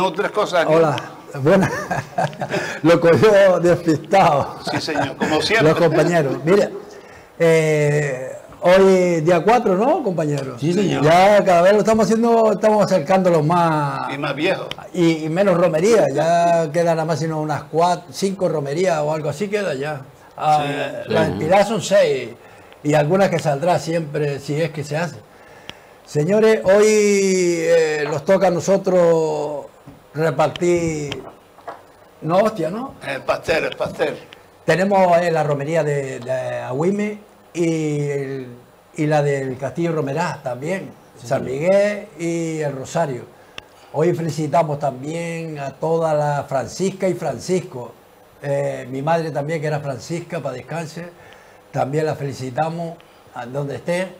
2 o 3 cosas aquí. Hola, buenas. Lo cogió despistado. Sí, señor, como siempre. Los compañeros. Mira, hoy día 4, ¿no, compañeros? Sí, señor. Ya cada vez lo estamos haciendo, estamos acercándolos más. Y más viejo. Y menos romerías. Ya quedan nada más sino unas 5 romerías o algo así queda ya. Las entidades son 6 y algunas que saldrá siempre si es que se hace. Señores, hoy nos toca a nosotros repartir, no hostia, ¿no? El pastel. Tenemos la romería de Agüime y la del Castillo Romerá también, San Miguel y el Rosario. Hoy felicitamos también a toda la Francisca y Francisco. Mi madre también, que era Francisca, para descanse, también la felicitamos a donde esté.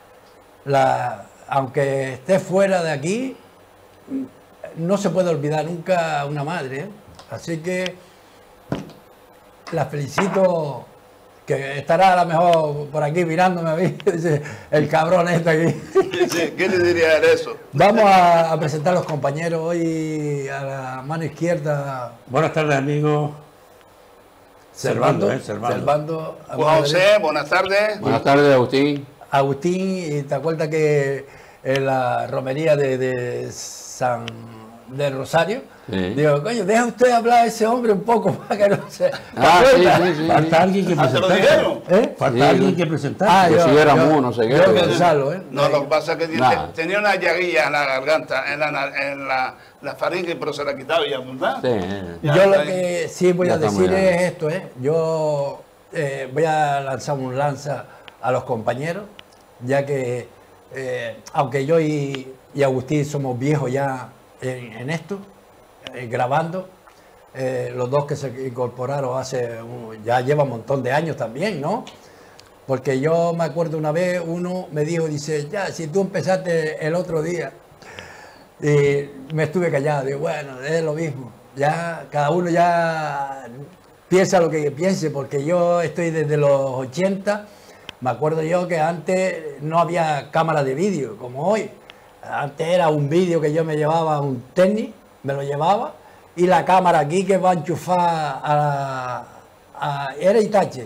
Aunque esté fuera de aquí, no se puede olvidar nunca a una madre, ¿eh? Así que la felicito, que estará a lo mejor por aquí mirándome a mí, dice el cabrón este aquí. Sí, ¿qué le diría de eso? Vamos a presentar a los compañeros hoy a la mano izquierda. Buenas tardes, amigos. Servando. Servando. Juan José, buenas tardes. Buenas tardes, Agustín. Agustín, y te acuerdas que en la romería de Rosario, Sí. digo, coño, deja usted hablar a ese hombre un poco para que no se... Sí. Falta alguien que ¿te lo presentar. dijeron? Falta Sí. alguien que presentar. Que si éramos no sé qué. Yo Gonzalo, ¿eh? No, lo que pasa es que Nada. tenía una llaguilla en la garganta, en la faringe, pero se la quitaba ya, ¿verdad? Sí. Ya Yo lo está que sí voy Ya a decir estamos ya. es esto, ¿eh? Yo voy a lanzar un lanza a los compañeros, ya que aunque yo y Agustín somos viejos ya en esto, grabando, los dos que se incorporaron ya lleva un montón de años también, ¿no? Porque yo me acuerdo una vez, uno me dijo, dice, ya, si tú empezaste el otro día, y me estuve callado, digo, bueno, es lo mismo, ya cada uno ya piensa lo que piense, porque yo estoy desde los 80, me acuerdo yo que antes no había cámara de vídeo como hoy, antes era un vídeo que yo me llevaba, un tenis, me lo llevaba, y la cámara aquí que va a enchufar era Itachi,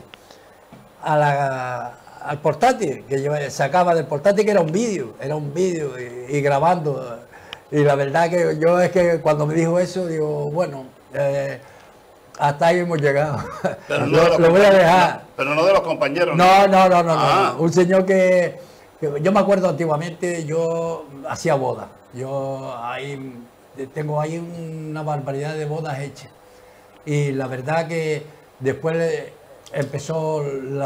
al portátil, que sacaba del portátil, que era un vídeo y grabando. Y la verdad que yo es que cuando me dijo eso, digo, bueno, hasta ahí hemos llegado. Pero no de los lo voy a dejar. Pero no de los compañeros. No. Ah. Un señor que yo me acuerdo antiguamente, yo hacía bodas. Yo tengo ahí una barbaridad de bodas hechas. Y la verdad que después empezó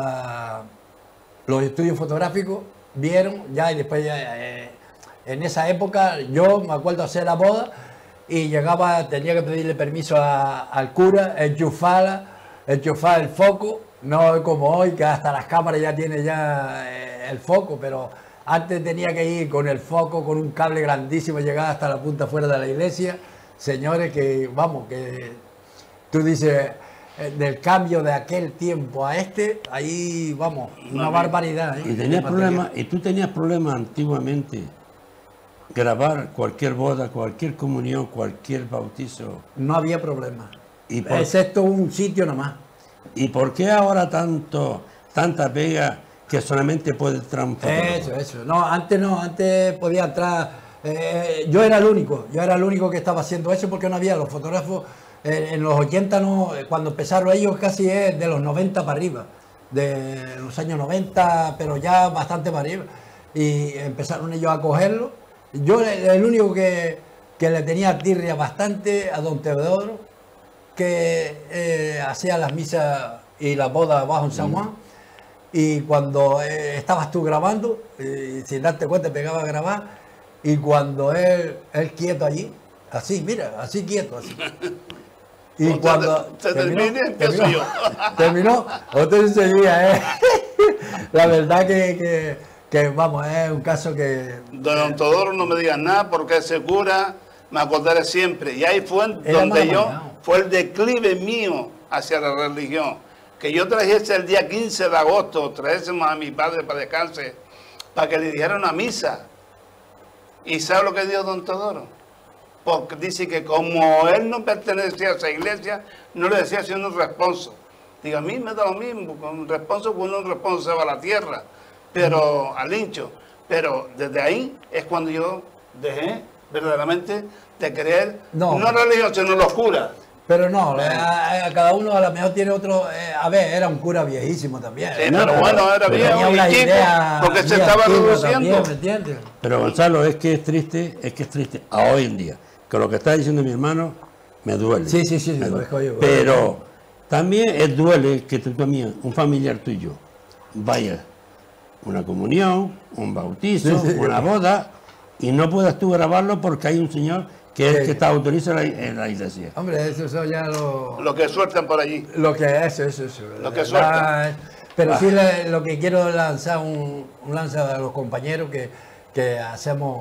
los estudios fotográficos, vieron ya, y después en esa época yo me acuerdo hacer la boda y tenía que pedirle permiso al cura, enchufar el foco, no como hoy que hasta las cámaras ya tiene el foco, pero antes tenía que ir con el foco, con un cable grandísimo, llegar hasta la punta fuera de la iglesia. Señores, que vamos, que tú dices, del cambio de aquel tiempo a ahí vamos, una barbaridad. Y tú tenías problemas antiguamente grabar cualquier boda, cualquier comunión, cualquier bautizo. No había problema, ¿Y excepto un sitio nomás. ¿Y por qué ahora tanta pega que solamente puede entrar un fotógrafo? Eso. No, antes podía entrar. Yo era el único que estaba haciendo eso porque no había los fotógrafos. En los 80, no, cuando empezaron ellos, casi es de los 90 para arriba, de los años 90, pero ya bastante para arriba. Y empezaron ellos a cogerlo. Yo el único que le tenía tirria bastante a don Teodoro, que hacía las misas y las bodas abajo en San Juan. Y cuando estabas tú grabando, sin darte cuenta, pegaba a grabar, y cuando él quieto allí, así, mira, así quieto, así. Y cuando terminó, entonces seguía, La verdad que vamos, es un caso que... Don Teodoro, no me digas nada porque ese cura me acordaré siempre. Y ahí fue donde fue el declive mío hacia la religión. Que yo trajese el día 15 de agosto, trajésemos a mi padre para descanse, para que le dijeran una misa. ¿Y sabe lo que dijo don Teodoro? porque dice que como él no pertenecía a esa iglesia, no le decía siendo un responso. Digo, a mí me da lo mismo, con un responso, cuando un responso se va a la tierra, pero al hincho. Pero desde ahí es cuando yo dejé verdaderamente de creer, no religión, sino los curas. Pero no, a cada uno a lo mejor tiene otro. A ver, era un cura viejísimo también. Sí, pero bueno, era viejo y chico, porque se estaba reduciendo. También, ¿me entiendes? Pero Gonzalo, es que es triste a hoy en día. Que lo que está diciendo mi hermano me duele. Sí, me duele. Pero también duele que tú también, un familiar tuyo, vaya una comunión, un bautizo, una boda, y no puedas tú grabarlo porque hay un señor que es el que está autorizado en la iglesia. Hombre, eso ya lo que sueltan por allí. Lo que es eso. Lo que sueltan. Pero sí lo que quiero lanzar un lanza a los compañeros que hacemos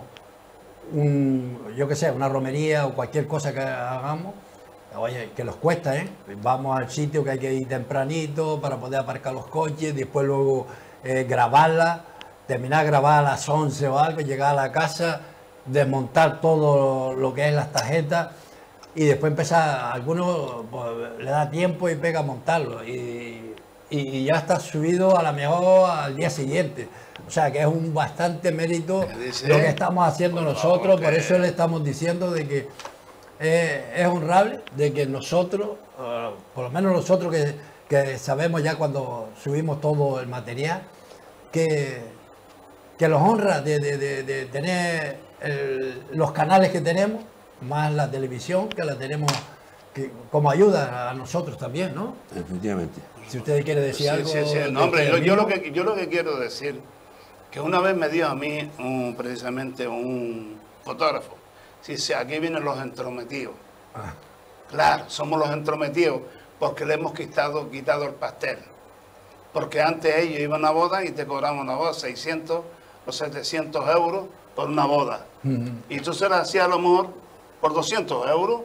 yo qué sé, una romería o cualquier cosa que hagamos. Oye, que los cuesta, ¿eh? Vamos al sitio que hay que ir tempranito para poder aparcar los coches, después luego grabarla, terminar de grabar a las 11 o algo, llegar a la casa, desmontar todo lo que es las tarjetas y después empezar, a algunos pues, le da tiempo y pega a montarlo y ya está subido a lo mejor al día siguiente. O sea que es un bastante mérito lo que estamos haciendo nosotros, por eso le estamos diciendo de que es honrable de que nosotros, por lo menos nosotros que sabemos ya cuando subimos todo el material, que los honra de tener los canales que tenemos, más la televisión, que la tenemos como ayuda a nosotros también, ¿no? Efectivamente. Si usted quiere decir algo... Sí. No, hombre, yo lo que quiero decir, que una vez me dio a mí precisamente un fotógrafo, si aquí vienen los entrometidos. Claro, somos los entrometidos porque le hemos quitado el pastel. Porque antes ellos iban a boda y te cobraban una boda 600 o 700 euros por una boda. Y tú se la hacías a lo mejor por 200 euros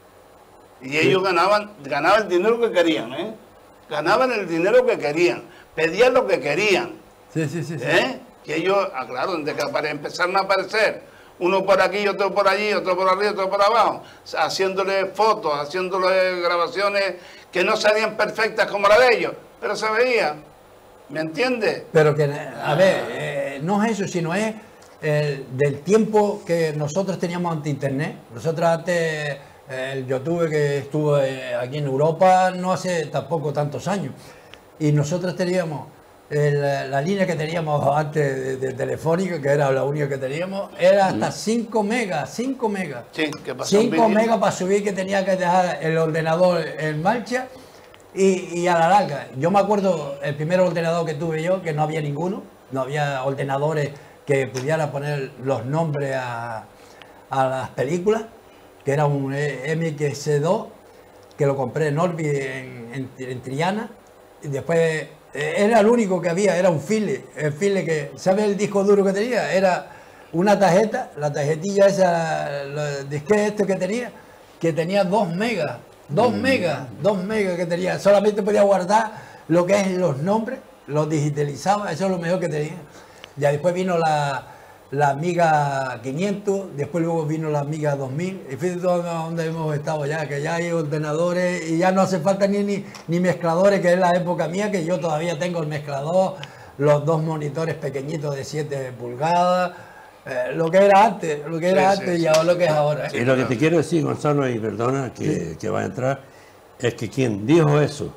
y ellos ganaban el dinero que querían, ¿eh? Ganaban el dinero que querían, pedían lo que querían. Sí. Y ellos, claro, desde que empezaron a aparecer, uno por aquí, otro por allí, otro por arriba, otro por abajo, haciéndole fotos, haciéndole grabaciones que no salían perfectas como la de ellos, pero se veía, ¿me entiendes? Pero que, a ver, no es eso, sino es del tiempo que nosotros teníamos ante Internet. Nosotros antes, el YouTube que estuvo aquí en Europa no hace tampoco tantos años, y nosotros teníamos... La línea que teníamos antes de Telefónica, que era la única que teníamos, era hasta 5 megas. Sí, ¿qué pasó? 5 megas para subir, que tenía que dejar el ordenador en marcha y a la larga. Yo me acuerdo el primer ordenador que tuve yo, que no había ninguno, no había ordenadores que pudieran poner los nombres a las películas, que era un MXC2, que lo compré en Orbi en Triana, y después... Era el único que había, era un file, el file que, ¿sabes el disco duro que tenía? Era una tarjeta, la tarjetilla esa, el disquete que tenía 2 megas, 2 megas que tenía, solamente podía guardar lo que es los nombres, los digitalizaba, eso es lo mejor que tenía. Ya después vino la Amiga 500, después luego vino la Amiga 2000, y fíjate dónde hemos estado ya, que ya hay ordenadores y ya no hace falta ni mezcladores, que es la época mía, que yo todavía tengo el mezclador, los 2 monitores pequeñitos de 7 pulgadas, lo que era antes, y ahora lo que es ahora. Y lo que te quiero decir, Gonzalo, y perdona que va a entrar, es que quien dijo eso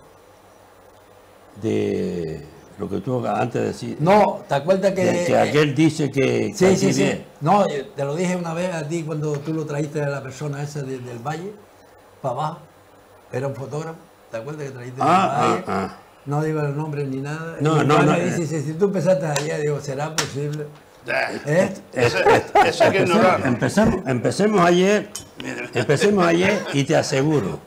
de... Lo que tú antes de decir. No, ¿te acuerdas que aquel dice que... Sí. No, te lo dije una vez a ti cuando tú lo trajiste a la persona esa del Valle, para abajo. Era un fotógrafo. ¿Te acuerdas que trajiste del Valle? No digo el nombre ni nada. No. Me dice, si tú empezaste ayer, digo, ¿será posible? Eso hay que ignorar. Empecemos ayer y te aseguro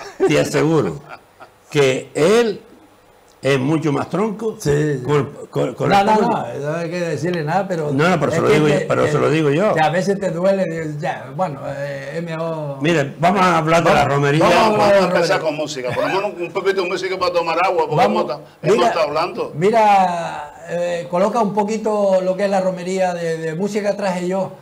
que él... Es mucho más tronco. Sí. No hay que decirle nada, pero... No, pero se lo digo yo. Que a veces te duele, ya, bueno, Mire, vamos a hablar de la romería. Vamos a empezar con música, ponemos un poquito de música para tomar agua, porque hemos estado hablando. Mira, coloca un poquito lo que es la romería de música, traje yo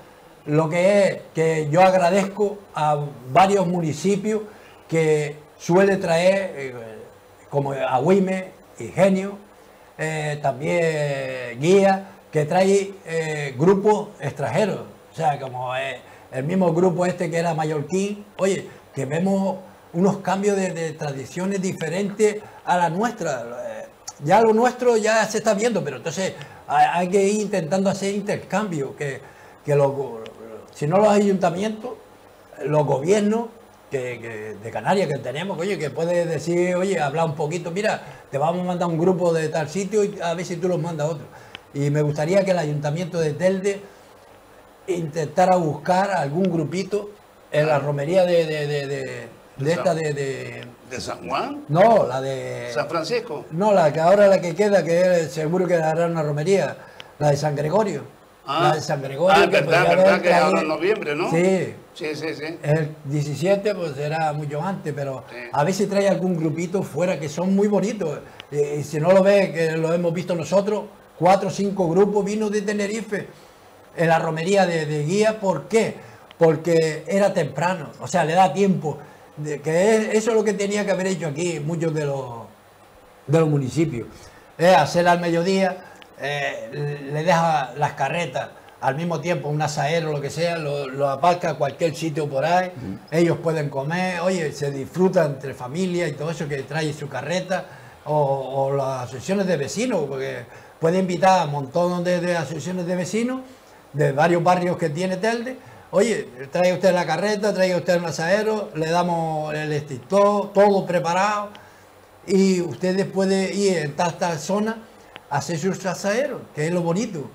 lo que es que yo agradezco a varios municipios que suele traer, como Agüime, Ingenio, también Guía, que trae grupos extranjeros, o sea, como el mismo grupo este que era mallorquín, oye, que vemos unos cambios de tradiciones diferentes a la nuestra. Ya lo nuestro ya se está viendo, pero entonces hay que ir intentando hacer intercambios, que si no los ayuntamientos, los gobiernos de Canarias que tenemos, oye, que puede decir, oye, hablar un poquito, mira, te vamos a mandar un grupo de tal sitio y a ver si tú los mandas a otro. Y me gustaría que el ayuntamiento de Telde intentara buscar algún grupito en la romería de San Juan. No, la de San Francisco. No, la que ahora la que queda, que seguro que hará una romería, la de San Gregorio. La de San Gregorio. Es verdad que es ahora en noviembre, ¿no? Sí. Sí. El 17 pues será mucho antes, pero sí. A ver si trae algún grupito fuera que son muy bonitos. Y si no lo ve, que lo hemos visto nosotros, 4 o 5 grupos vino de Tenerife en la romería de Guía. ¿Por qué? Porque era temprano, o sea, le da tiempo. Eso es lo que tenía que haber hecho aquí muchos de los municipios. Hacer al mediodía, le deja las carretas al mismo tiempo, un asadero, lo que sea, lo aparca a cualquier sitio por ahí, ellos pueden comer, oye, se disfrutan entre familias y todo eso que trae su carreta, o las asociaciones de vecinos, porque puede invitar a un montón de asociaciones de vecinos, de varios barrios que tiene Telde. Oye, trae usted la carreta, trae usted el asadero, le damos el extintor, todo preparado, y ustedes pueden ir en esta zona a hacer sus asaderos, que es lo bonito.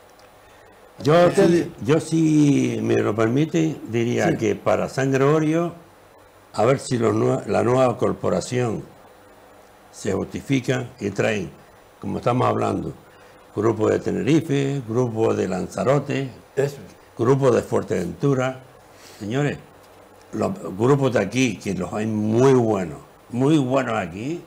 Yo si me lo permite, diría que para San Gregorio, a ver si la nueva corporación se justifica y traen, como estamos hablando, grupo de Tenerife, grupo de Lanzarote, grupos de Fuerteventura. Señores, los grupos de aquí, que los hay muy buenos aquí,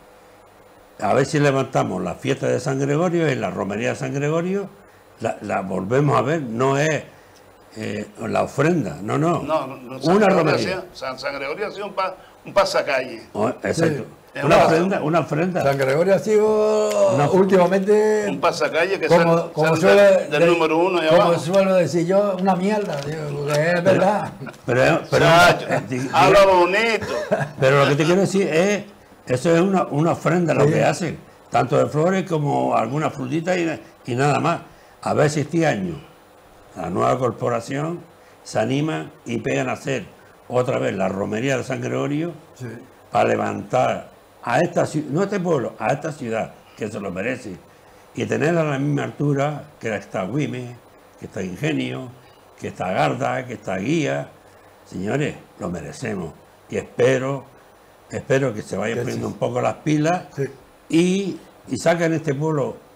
a ver si levantamos la fiesta de San Gregorio y la romería de San Gregorio, la volvemos a ver, no es la ofrenda, no, una romería. San Gregorio ha sido un pasacalle. Exacto. Sí. Una ofrenda. San Gregorio ha sido últimamente un pasacalle que como suele del número 1 y como abajo. suelo decir yo, una mierda, digo, porque es verdad. Pero habla bonito. Pero lo que te quiero decir es, eso es una ofrenda lo que hacen, tanto de flores como algunas frutitas y nada más. A ver si este año la nueva corporación se anima y pegan a hacer otra vez la romería de San Gregorio para levantar a esta ciudad, no a este pueblo, a esta ciudad que se lo merece, y tenerla a la misma altura que está Agüime, que está Ingenio, que está Garda, que está Guía. Señores, lo merecemos y espero que se vayan poniendo un poco las pilas y saquen este pueblo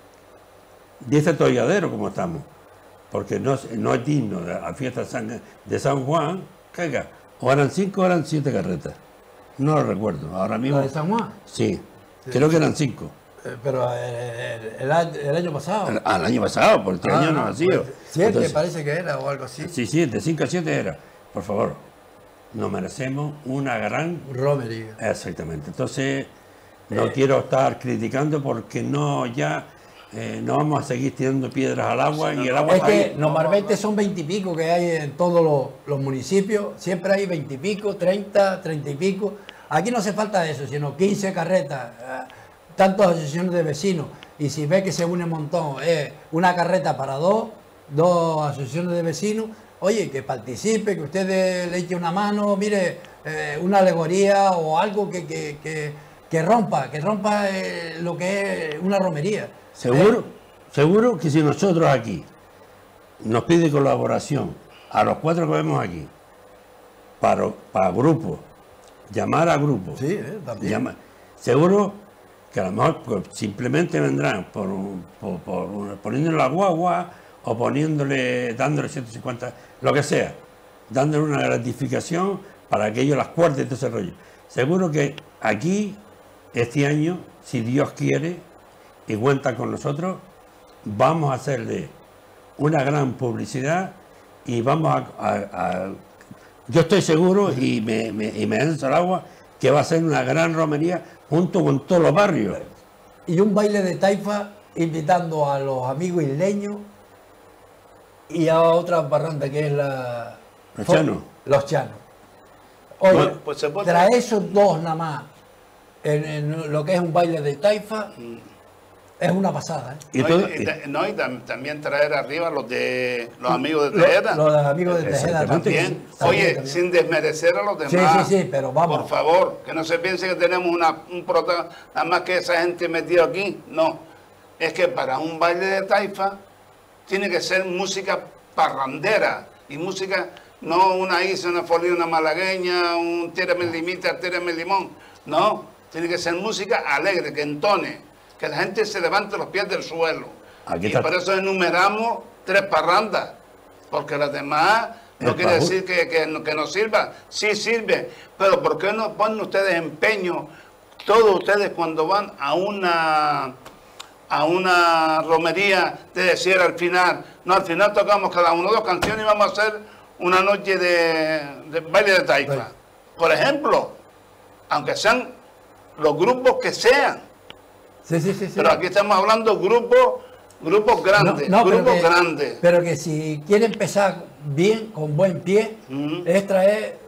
de este tolladero como estamos, porque no es digno de la fiesta de San Juan, caiga, o eran 5 o eran 7 carretas, no lo recuerdo, ahora mismo. ¿La de San Juan? Sí, creo que eran 5. Pero el año pasado. El año pasado, por este año no ha sido. 7 parece que era o algo así. Sí, de 5 a 7 era. Por favor, nos merecemos una gran romería. Exactamente. Entonces, no quiero estar criticando porque no vamos a seguir tirando piedras al agua y el agua. Es que normalmente son 20 y pico que hay en todos los municipios, siempre hay 20 y pico, 30 y pico. Aquí no hace falta eso, sino 15 carretas, tantas asociaciones de vecinos. Y si ve que se une un montón, una carreta para dos asociaciones de vecinos, oye, que participe, que usted le eche una mano, mire, una alegoría o algo que rompa lo que es una romería. Seguro que si nosotros aquí nos pide colaboración a los 4 que vemos aquí, para grupos, llamar a grupos, también. seguro que a lo mejor simplemente vendrán poniéndole la guagua o dándole 150, lo que sea, dándole una gratificación para que ellos las cuarten y todo ese rollo. Seguro que aquí, este año, si Dios quiere, y cuenta con nosotros, vamos a hacerle una gran publicidad y vamos yo estoy seguro y me lanzo al agua que va a ser una gran romería junto con todos los barrios. Y un baile de taifa invitando a los amigos isleños y a otra parranda que es Los Chanos. Los Chanos. Oye, Bueno, pues se puede... trae esos dos nada más en lo que es un baile de taifa es una pasada. ¿Eh? También traer arriba los amigos de Tejeda. Los amigos de Tejeda también. Oye, también. Sin desmerecer a los demás. Sí, pero vamos. Por favor, que no se piense que tenemos un protagonista, nada más que esa gente metida aquí. No, es que para un baile de taifa tiene que ser música parrandera y música, no una isa, una folía, una malagueña, un tírame limita, tírame limón. No, tiene que ser música alegre, que entone, que la gente se levante los pies del suelo. Y por eso enumeramos 3 parrandas, porque las demás no quiere decir que no sirva. Sí sirve, pero ¿por qué no ponen ustedes empeño, todos ustedes cuando van a una romería, de decir al final, no, al final tocamos cada uno 2 canciones y vamos a hacer una noche de baile de taifa? Por ejemplo, aunque sean los grupos que sean. Sí. Pero aquí estamos hablando grupos grandes, grupos grandes. Pero que si quiere empezar bien, con buen pie, es traer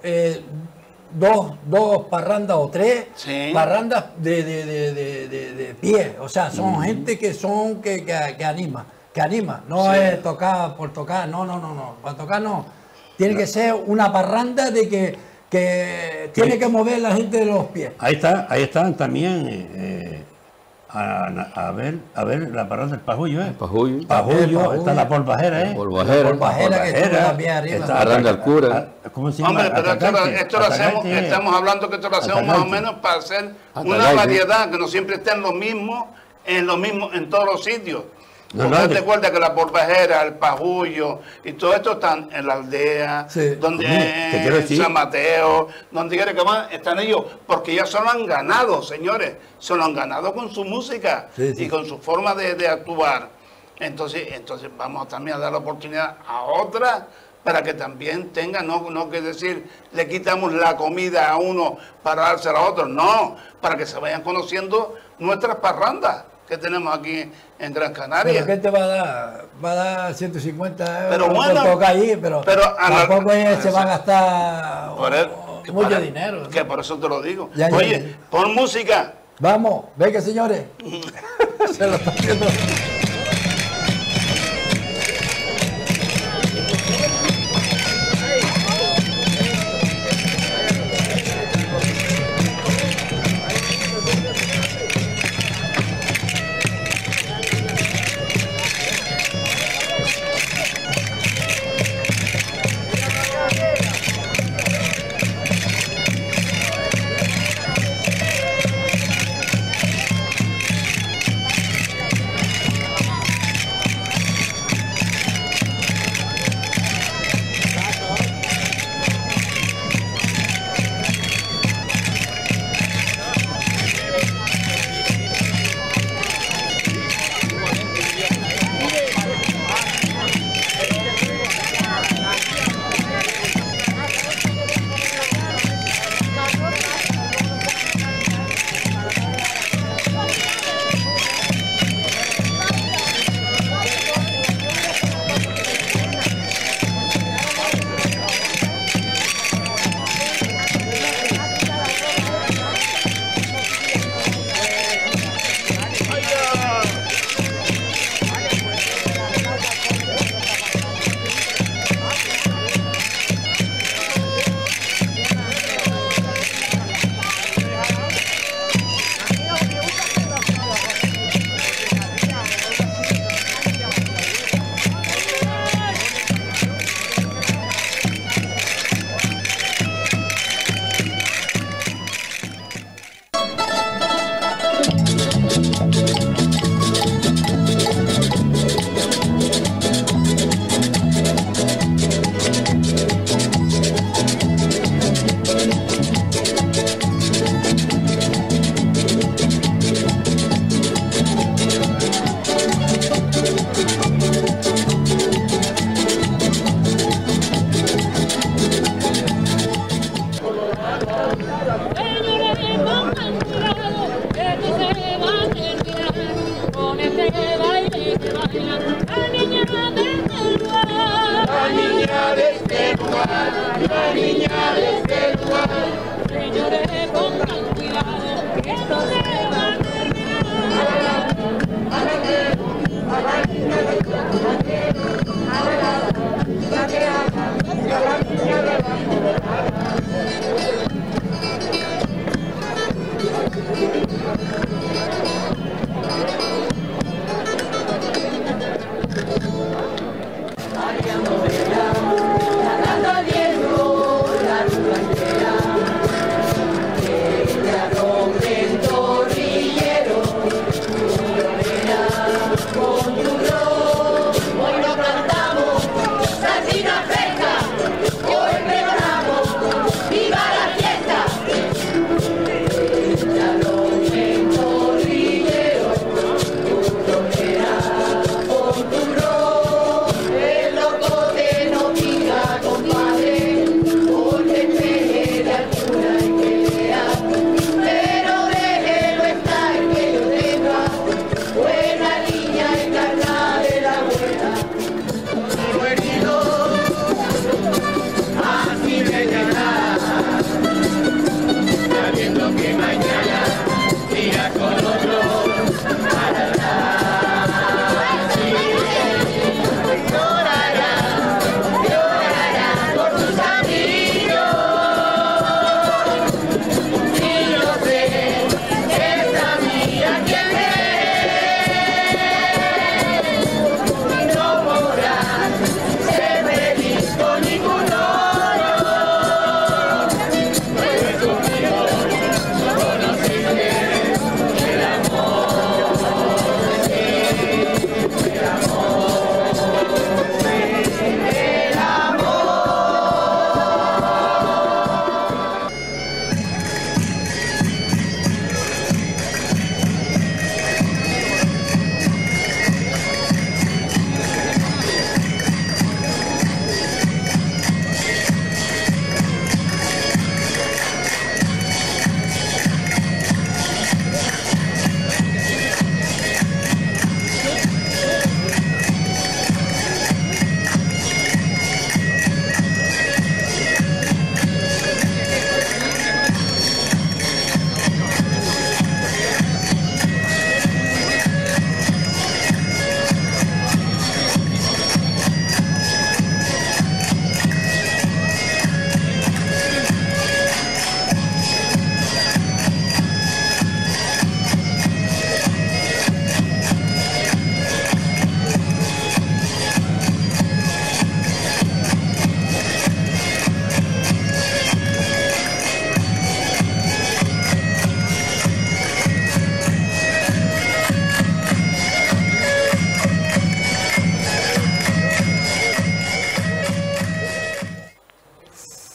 2 parrandas o 3 parrandas de pie. O sea, son gente que anima. No es tocar por tocar, no. Para tocar no. Tiene que ser una parranda de que tiene que mover la gente de los pies. Ahí están también a ver la parranda del Pajullo, Pajullo, está la polvajera, Polvajera que estuvo también arriba. Está Parranda al cura. ¿Cómo se llama? Hombre, pero esto lo hacemos, estamos hablando que esto lo hacemos más o menos para hacer una variedad, que no siempre estén los mismos en todos los sitios. Porque te acuerdas que la polvajera, el Pajullo y todo esto están en la aldea, donde en San Mateo, donde quiera que van, están ellos, porque ya se lo han ganado, señores, se lo han ganado con su música y con su forma de actuar. Entonces vamos también a dar la oportunidad a otras para que también tengan, no que decir, le quitamos la comida a uno para dársela a otro, no, para que se vayan conociendo nuestras parrandas que tenemos aquí en Gran Canaria. ¿Pero qué te va a dar? Va a dar 150 euros pero bueno, por tocar ahí, pero tampoco se va a gastar mucho dinero. Que por eso te lo digo. Oye, pon música. Vamos, venga señores. Se lo está haciendo.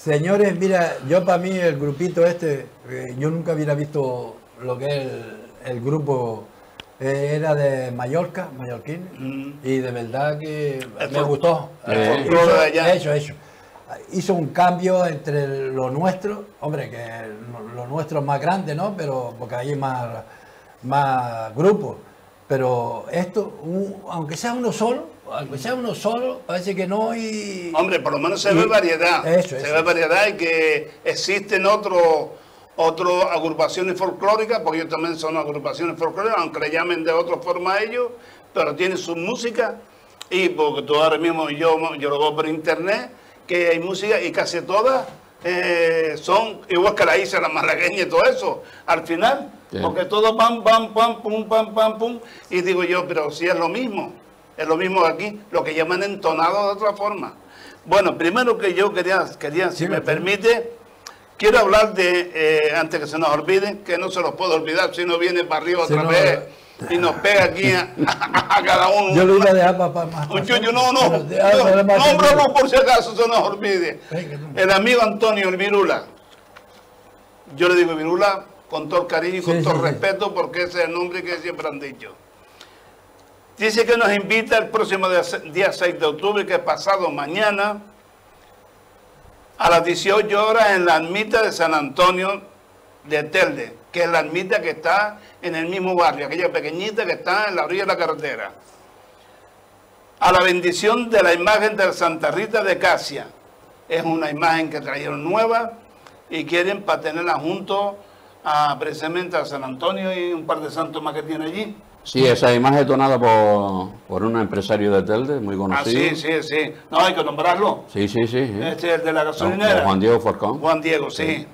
Señores, mira, yo para mí el grupito este, yo nunca hubiera visto lo que es el grupo, era de Mallorca, mallorquín, y de verdad que me gustó. Hecho. Hizo un cambio entre lo nuestro, hombre, que lo nuestro es más grande, ¿no? Pero porque hay más grupos. Pero esto, aunque sea uno solo, parece que no hay... Hombre, por lo menos se ve variedad. Se ve variedad y que existen otras agrupaciones folclóricas, porque ellos también son agrupaciones folclóricas, aunque le llamen de otra forma a ellos, pero tienen su música. Y porque tú ahora mismo, yo lo veo por internet, que hay música y casi todas son igual que la isla, la malagueña y todo eso, al final. Sí. Porque todo pam, pum. Y digo yo, pero si es lo mismo aquí, lo que llaman entonado de otra forma. Bueno, primero que yo quería si me permite, quiero hablar de, antes que se nos olvide, que no se los puedo olvidar, si no viene para arriba otra vez y nos pega aquí a cada uno. Yo lo iba a dejar para más. Nómbralo por si acaso se nos olvide. El amigo Antonio, el Virula. Yo le digo Virula con todo el cariño y con todo el respeto, porque ese es el nombre que siempre han dicho. Dice que nos invita el próximo día 6 de octubre, que es pasado mañana, a las 18 horas en la ermita de San Antonio de Telde, que es la ermita que está en el mismo barrio, aquella pequeñita que está en la orilla de la carretera. A la bendición de la imagen de Santa Rita de Casia. Es una imagen que trajeron nueva y quieren para tenerla junto precisamente a San Antonio y un par de santos más que tiene allí. Sí, esa imagen es donada por un empresario de Telde, muy conocido. Sí. No, hay que nombrarlo. Sí. Este es el de la gasolinera. Juan Diego Forcón. Juan Diego, sí.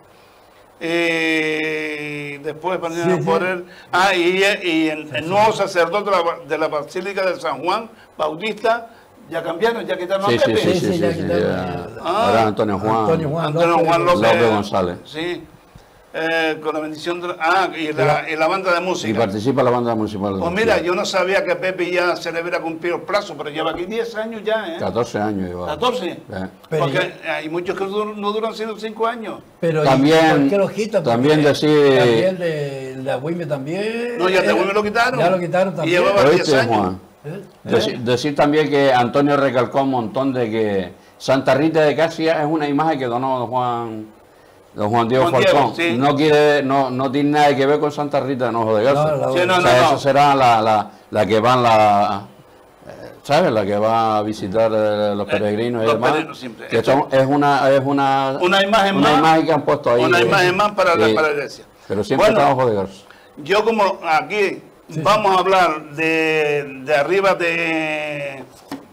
Después por él. Y el nuevo sacerdote de la Basílica de San Juan Bautista, ya cambiaron, ya quitaron a Pepe. Sí. Ahora Antonio Juan López González. Sí. Con la bendición de y la banda de música. Y participa la banda municipal. Pues mira, yo no sabía que Pepe ya se le hubiera cumplido el plazo, pero lleva aquí 10 años ya, 14 años lleva. 14. Porque hay muchos que no duran sino 5 años. Pero también, ¿por qué lo quitan? También También de Agüime también. No, ya de Agüime lo quitaron. Ya lo quitaron también. Y llevaba 10 años. Juan? Decir también que Antonio recalcó un montón de que Santa Rita de Casia es una imagen que donó don Juan Diego Falcón. Sí. No tiene nada que ver con Santa Rita de Hinojo de Garza. Esa será la que van ¿sabes? La que va a visitar los peregrinos y demás. Que es una imagen que han puesto ahí. Una imagen más para la iglesia. Pero siempre está Hinojo de Garza. Yo como aquí vamos a hablar de arriba de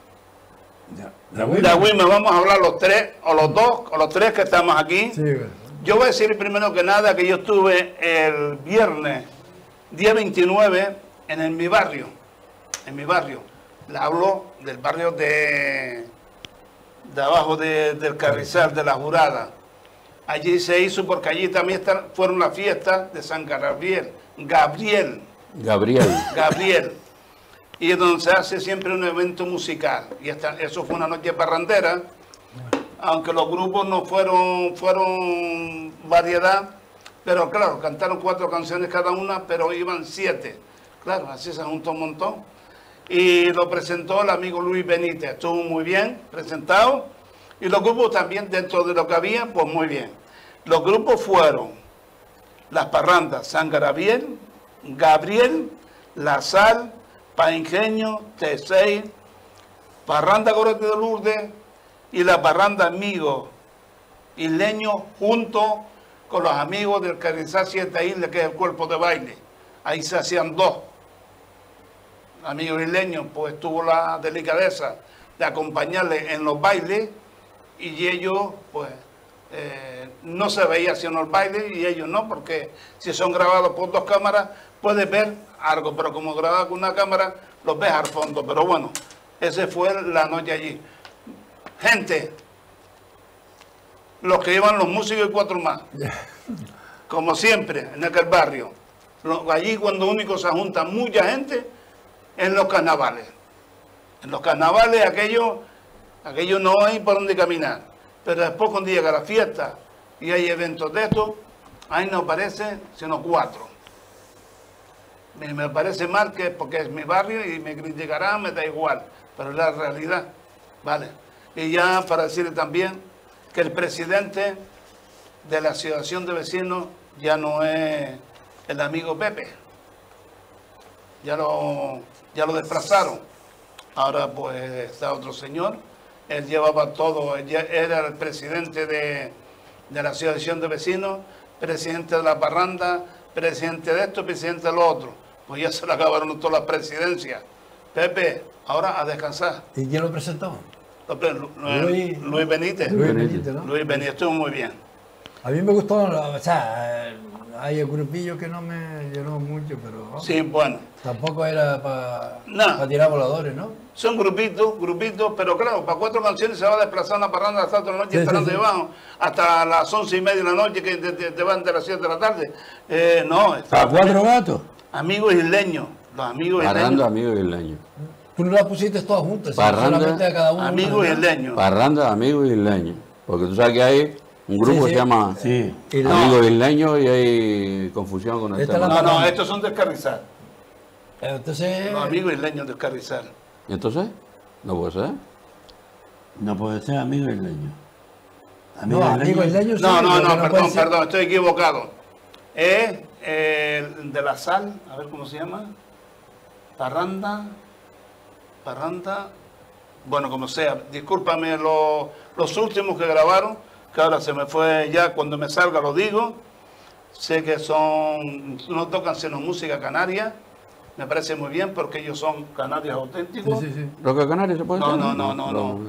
Agüime, vamos a hablar los tres, o los tres que estamos aquí. Sí. Yo voy a decir primero que nada que yo estuve el viernes, día 29, en mi barrio. Le hablo del barrio de abajo del Carrizal, de la Jurada. Allí se hizo, porque allí también fueron las fiestas de San Gabriel. Y es donde se hace siempre un evento musical. Y eso fue una noche parrandera. Aunque los grupos no fueron variedad, pero claro, cantaron 4 canciones cada una, pero iban 7. Claro, así se juntó un montón. Y lo presentó el amigo Luis Benítez, estuvo muy bien presentado. Y los grupos también, dentro de lo que había, pues muy bien. Los grupos fueron Las Parrandas, San Gabriel, La Sal, Pa Ingenio, T6, Parranda Gorete de Lourdes, y la parranda Amigos Isleños, junto con los amigos del Carrizal 7 Islas, que es el cuerpo de baile. Ahí se hacían 2. Amigos isleños, pues tuvo la delicadeza de acompañarle en los bailes, y ellos, pues, no se veía haciendo el baile, y ellos no, porque si son grabados por 2 cámaras, puedes ver algo, pero como grabado con una cámara, los ves al fondo. Pero bueno, esa fue la noche allí. Gente, los que iban los músicos y 4 más, como siempre en aquel barrio. Allí cuando único se junta mucha gente en los carnavales. En los carnavales aquello no hay por dónde caminar. Pero después cuando llega la fiesta y hay eventos de estos, ahí no aparece sino 4. Me parece mal que porque es mi barrio y me criticarán, me da igual, pero es la realidad, ¿vale? Y ya para decirle también que el presidente de la Asociación de Vecinos ya no es el amigo Pepe, ya lo desplazaron. Ahora pues está otro señor, él llevaba todo, él era el presidente de la Asociación de Vecinos, presidente de la parranda, presidente de esto, presidente de lo otro. Pues ya se le acabaron todas las presidencias. Pepe, ahora a descansar. ¿Y quién lo presentó? Luis Benítez. Luis Benítez, ¿no? Luis Benítez estuvo muy bien. A mí me gustó, o sea, hay el grupillo que no me llenó mucho, pero... Sí, bueno. Tampoco era para tirar voladores, ¿no? Son grupitos, pero claro, para 4 canciones se va a desplazar una parranda hasta otra noche, esperando debajo, hasta las 11:30 de la noche, que te van de las 7 de la tarde. No. ¿Para 4 gatos? Amigos isleños, los amigos isleños. Parranda, amigos isleños. Tú no las pusiste todas juntas, Parranda, solamente a cada uno. Amigos isleños. Parranda, amigos isleños. Porque tú sabes que hay un grupo que se llama Amigos Isleños y hay confusión con el tema. No, estos son de Carrizal. Entonces... Los amigos isleños de Carrizal. ¿Y entonces? ¿No puede ser? No puede ser amigos isleños. Amigos isleños. No, perdón, estoy equivocado. Es el de la sal, a ver cómo se llama. Parranda, bueno, como sea, discúlpame los últimos que grabaron, que ahora se me fue ya, cuando me salga lo digo. Sé que no tocan sino música canaria, me parece muy bien porque ellos son canarios auténticos. Sí. ¿Roca Canaria se puede hacer? No.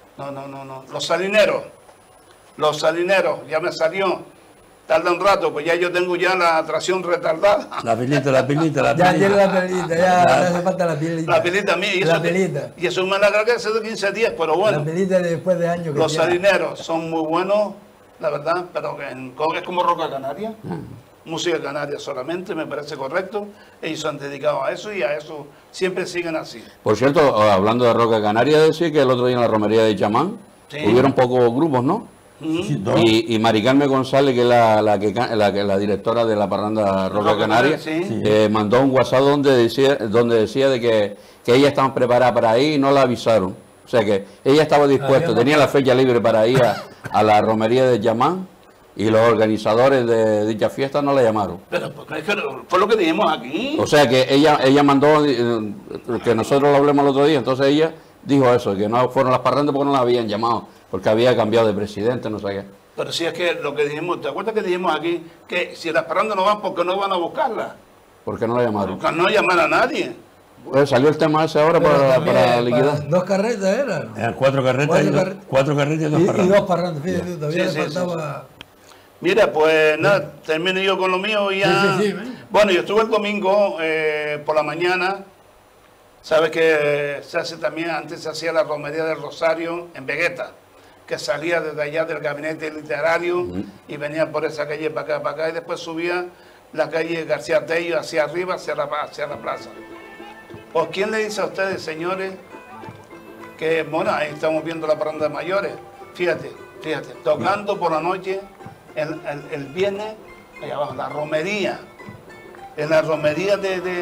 Los salineros, ya me salió. Tarda un rato, pues ya yo tengo ya la atracción retardada. La pilita. Ya tiene la pelita, ya hace falta la pilita. La pelita mía. Y eso me la grabé hace 15 días, pero bueno. La pelita después de años. Los salineros son muy buenos, la verdad, pero es como Roca Canaria. Música canaria solamente, me parece correcto. Ellos se han dedicado a eso y a eso siempre siguen así. Por cierto, hablando de Roca Canaria, decía que el otro día en la romería de Chamán hubieron pocos grupos, ¿no? Y Mari Carmen González, que es la directora de la parranda Roca Canaria, mandó un WhatsApp donde decía de que ellas estaban preparadas para ir y no la avisaron. O sea que ella estaba dispuesta, tenía la fecha libre para ir a la romería de Chamán y los organizadores de dicha fiesta no la llamaron. Pero fue lo que dijimos aquí. O sea que ella mandó que nosotros lo hablemos el otro día, entonces ella dijo eso, que no fueron las parrandas porque no la habían llamado. Porque había cambiado de presidente, no sé qué. Pero si es que lo que dijimos, ¿te acuerdas que dijimos aquí? Que si las parrandas no van, ¿por qué no van a buscarlas? ¿Por qué no la llamaron? Porque no llaman a nadie. Pues salió el tema ese ahora para liquidar. 2 carretas eran. Eran 4 carretas. 4 carretas y 2 parrandas. Y 2 parrandas, fíjate, todavía le faltaba... Mira, pues nada, termino yo con lo mío y ya. Bueno, yo estuve el domingo por la mañana. Sabes que se hace también, antes se hacía la romería del Rosario en Vegueta, que salía desde allá del gabinete literario y venía por esa calle para acá y después subía la calle García Tello hacia arriba, hacia la plaza. ¿Por quién le dice a ustedes, señores, que, bueno, ahí estamos viendo la parranda de mayores? Fíjate, tocando por la noche, el viernes, allá abajo, la romería, en la romería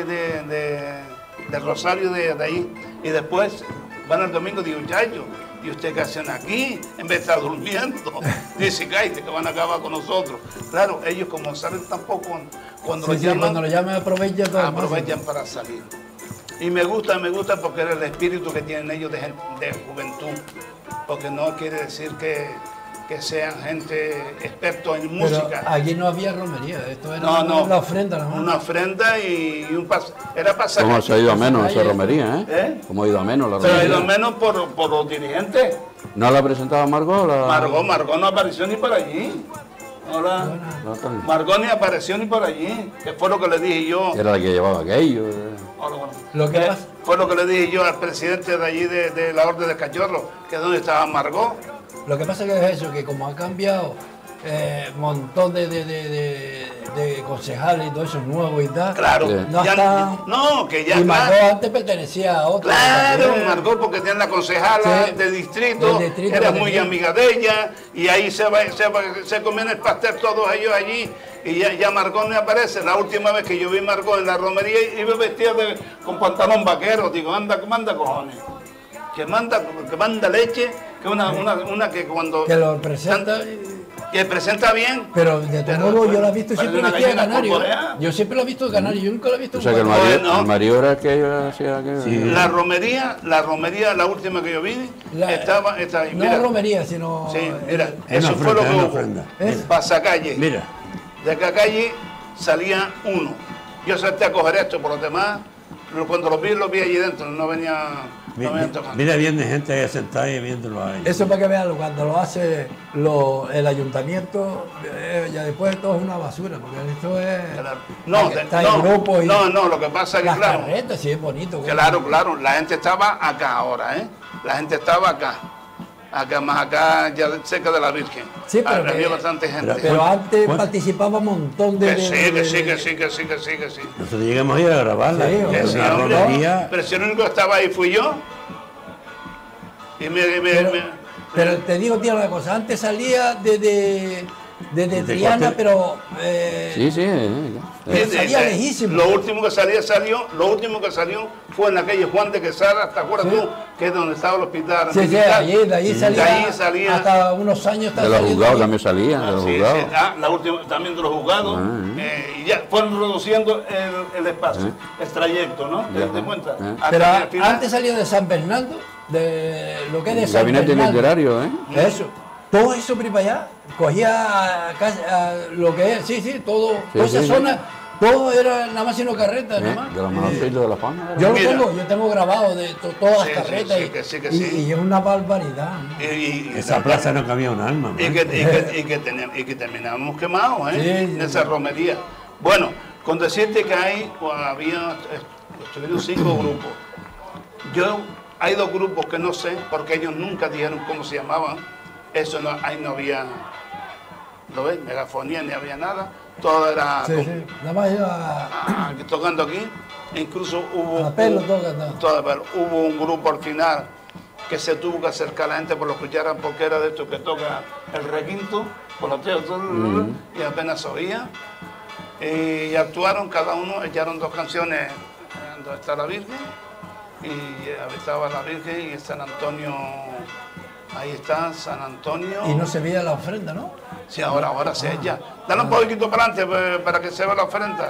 del Rosario de ahí, y después van el domingo y digo, chacho, ¿y usted qué hacen aquí? En vez de estar durmiendo, dice, cállate, que van a acabar con nosotros. Claro, ellos como salen tampoco, cuando lo llaman aprovechan para salir. Y me gusta porque es el espíritu que tienen ellos de juventud, porque no quiere decir que sean gente expertos en música. Pero allí no había romería, esto era una ofrenda. Una ofrenda y un era pasaje. ¿Cómo se ha ido a menos esa romería? ¿Cómo ha ido a menos la romería? Se ha ido a menos por los dirigentes. ¿No la presentaba Margot? Margot no apareció ni por allí. Margot ni apareció ni por allí, que fue lo que le dije yo. Era la que llevaba aquello. Fue lo que le dije yo al presidente de allí de la Orden de Cachorro, que es donde estaba Margot. Lo que pasa que es eso, que como ha cambiado un montón de concejales y todo eso nuevo y tal. Claro, no está. No, que ya. Y Margot antes pertenecía a otro. Claro, Margot, porque tiene la concejala de distrito, era muy amiga de ella, y ahí se comían el pastel todos ellos allí, y ya Margot no aparece. La última vez que yo vi a Margot en la romería, iba vestida con pantalón vaquero. Digo, anda cojones. Que manda leche, que una que cuando. Que lo presenta. Que presenta bien. Pero de todo modo yo la he visto siempre vestida de canario. Yo siempre la he visto de canario, yo nunca la he visto. O sea que el marido era el que hacía que... Sí. La romería, la última que yo vi, estaba ahí. No la romería, sino... Sí, mira, eso fue lo que hubo. Pasacalle. Mira. De acá calle salía uno. Yo salté a coger esto, por los demás, cuando los vi allí dentro, no venía... Mira bien de gente ahí sentada y viéndolo ahí. Eso para que vean, cuando lo hace el ayuntamiento, ya después todo es una basura, porque esto es... No, lo que pasa es que, claro... Las carretas, sí, es bonito. Claro, la gente estaba acá ahora, ¿eh? La gente estaba acá. Acá, ya cerca de la Virgen. Sí, pero había bastante gente. Pero antes participaba un montón de... Que sí. Nosotros llegamos a ir a grabarla. Sí, pero si el único que estaba ahí fui yo. Y pero te digo, tío, una cosa. Antes salía desde Triana, pero... salía lejísimo. Lo último que salió fue en la calle Juan de Quesada, ¿te acuerdas tú? Que es donde estaba el hospital. Sí, de ahí salía. Hasta unos años. De los juzgados también salía, de los juzgados. La última también de los juzgados. Y ya fueron reduciendo el espacio, el trayecto, ¿no? ¿Te das cuenta? Pero antes salía de San Bernardo, de lo que es de San Bernardo. Gabinete literario, ¿eh? Eso. Todo eso por para allá, cogía lo que es, toda esa zona, todo era nada más sino carretas, nada más. De los Manocitos de la Fama. Yo tengo grabado de todas las carretas y es una barbaridad. Esa plaza no cabía un alma. Y que terminábamos quemados, en esa romería. Bueno, con decirte que estuvieron 5 grupos. Hay 2 grupos que no sé, porque ellos nunca dijeron cómo se llamaban. Eso ahí no había, ¿lo ves? Megafonía, ni había nada. Todo era nada más iba tocando aquí. Incluso hubo un grupo al final que se tuvo que acercar a la gente por lo que escucharan, porque era de estos que toca el requinto, por los teos, y apenas oía. Y actuaron, cada uno echaron 2 canciones, donde está la Virgen, y estaba la Virgen y San Antonio. Ahí está San Antonio. Y no se veía la ofrenda, ¿no? Sí, ahora sí, ya. Dale un poquito para adelante para que se vea la ofrenda.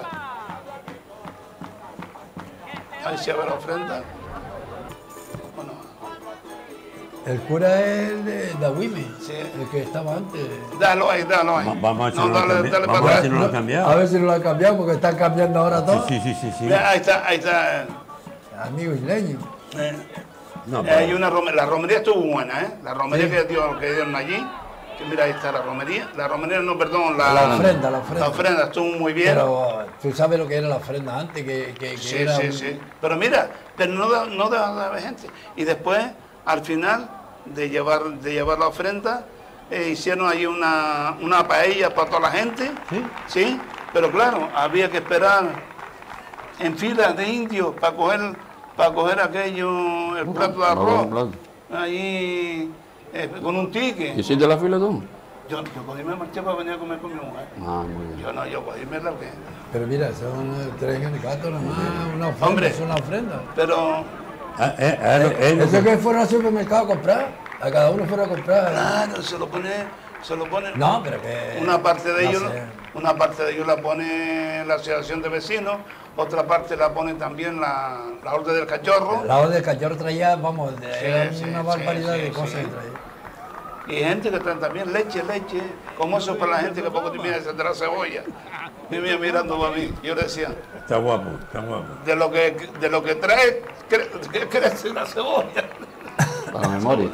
Ahí se ve la ofrenda. Bueno. El cura es el de Dahuime, el que estaba antes. Dalo ahí. Vamos a ver si no lo han cambiado. A ver si no lo han cambiado, porque están cambiando ahora todo. Sí. Ahí está. Amigo isleño. Hay la romería estuvo buena, ¿eh? La romería que dieron allí, que mira, ahí está la romería. La romería, no, perdón, la ofrenda. La ofrenda estuvo muy bien. Pero tú sabes lo que era la ofrenda antes, que sí, era... Sí. Pero mira, no dejaba de haber gente. Y después, al final de llevar la ofrenda, hicieron ahí una paella para toda la gente. Sí. Pero claro, había que esperar en filas de indios para coger aquello, el plato de arroz, ahí con un ticket. ¿Hiciste la fila tú? Yo cogí me marché para venir a comer con mi mujer. Muy bien. Yo cogí me largué. Pero mira, son 3 gatos nomás, una ofrenda, hombre, es una ofrenda. Pero... eso que fueron al supermercado a comprar, a cada uno fueron a comprar. Claro, se lo pone... No, pero que... Una parte de ellos la pone la asociación de vecinos, otra parte la pone también la Orden del Cachorro. La Orden del Cachorro traía, una barbaridad de cosas que traía. Y gente que trae también leche, como eso para la gente que poco te mira de la cebolla. Me mira mirando para mí, yo decía... Está guapo. De lo que trae, crece la cebolla. Para memoria.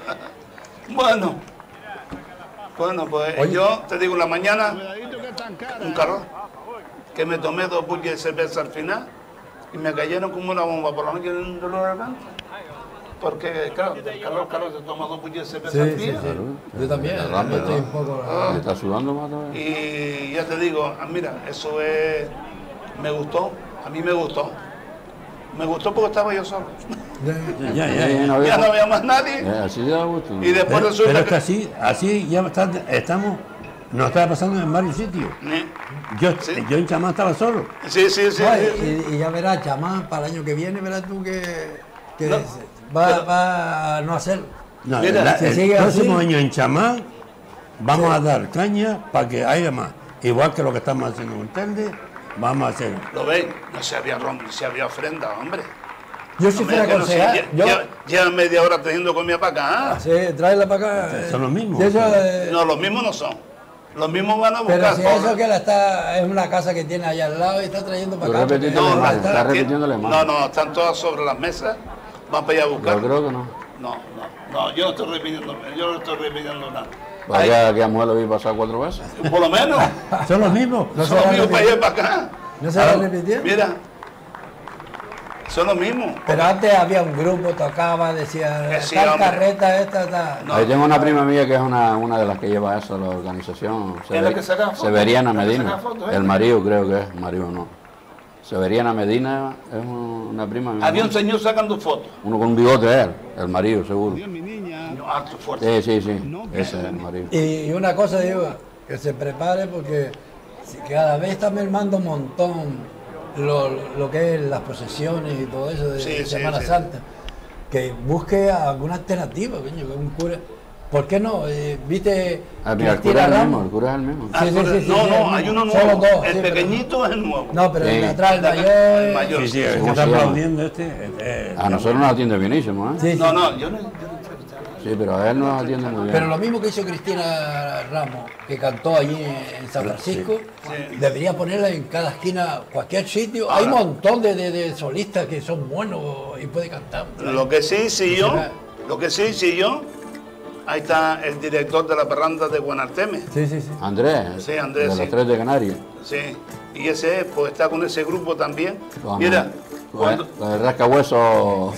Bueno, pues yo te digo, en la mañana, un carro, que me tomé 2 buches de cerveza al final y me cayeron como una bomba. Por la noche un dolor de garganta. Porque, claro, Carlos se toma 2 puñetes de cerveza Sí, al sí, día. sí. Yo también. Derrame, Yo estoy ¿no? un poco... ¿Le está sudando más todavía? Y ya te digo, mira, eso es... Me gustó, a mí me gustó. Me gustó porque estaba yo solo. Ya no había más nadie. Así da gusto. Y después resulta pero es que así ya estamos, nos está pasando en varios sitios. Yo en Chamán estaba solo. Sí. Y ya verás, Chamán, para el año que viene, verás tú que va a no hacer. No, Mira, el próximo año en Chamán vamos a dar caña para que haya más. Igual que lo que estamos haciendo en Telde, vamos a hacer. ¿Lo ven? No se había ofrenda, hombre. Yo si fuera concejal, llevan media hora teniendo comida para acá. Sí, tráela para acá. Son los mismos. No, los mismos no son. Los mismos van a buscar. Pero si eso que es una casa que tiene allá al lado y está trayendo para acá. Está repitiéndole más. No, están todas sobre las mesas. Van para allá a buscar. Yo creo que no. No, yo no estoy repitiendo nada. Vaya que a mujer lo vi pasar 4 veces. Por lo menos. Son los mismos. Son los mismos para allá y para acá. ¿No se van repitiendo? Mira. Son los mismos. Pero antes había un grupo, tocaba, decía, Sí, tal hombre. carreta, esta. Ahí tengo una prima mía que es una de las que lleva eso, la organización. ¿Es la que saca fotos? Severiana ¿La que Medina. saca fotos, El marido creo que es, marido no. Severiana Medina es una prima mía. Había un señor sacando fotos. Uno con un bigote él, el marido seguro. Alto, fuerte. Sí. Ese es el marido. Y una cosa digo, que se prepare porque cada vez está mermando un montón lo que es las procesiones y todo eso de Semana Santa. Que busque alguna alternativa, coño, que un cura. ¿Por qué no? ¿Viste? Mira, el cura es el mismo. Sí, No, hay uno nuevo. Solo dos, El pequeñito es el nuevo. No, pero el de atrás, el mayor. El mayor. Sí, el que está aplaudiendo A nosotros nos atiende bienísimo, ¿eh? Sí. No, yo no. Sí, pero a él nos atiende muy bien. Pero lo mismo que hizo Cristina Ramos, que cantó allí en San Francisco, debería ponerla en cada esquina, cualquier sitio. Hay un montón de solistas que son buenos y puede cantar. Lo que sí hice yo, ahí está el director de la parranda de Guanarteme. Sí. Andrés. Sí, Andrés, De los 3 de Canarias. Sí, y ese pues está con ese grupo también. Con Mira, Lo de rascahueso.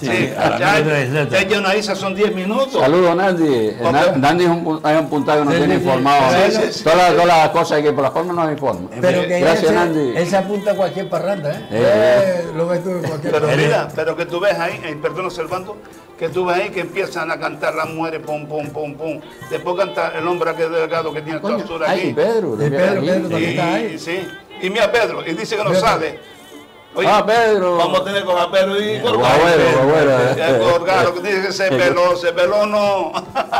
ya llena ahí, son 10 minutos. Saludos, Nandi. Nandi es un puntado que nos tiene informado. Todas las cosas que por las formas nos informa. Pero que gracias, Nandi. Él se apunta a cualquier parranda, Lo ves tú en cualquier Pero parranda. mira, pero que tú ves ahí, perdón observando, que tú ves ahí que empiezan a cantar las mujeres, pum. Después canta el hombre que es delgado que tiene toda altura aquí. Ay, Pedro. Pedro también está ahí. Sí. Y mira Pedro, y dice que no sabe. Oye, Pedro. Vamos a tener que coger a Pedro y Guagüero. que dice que se peló no.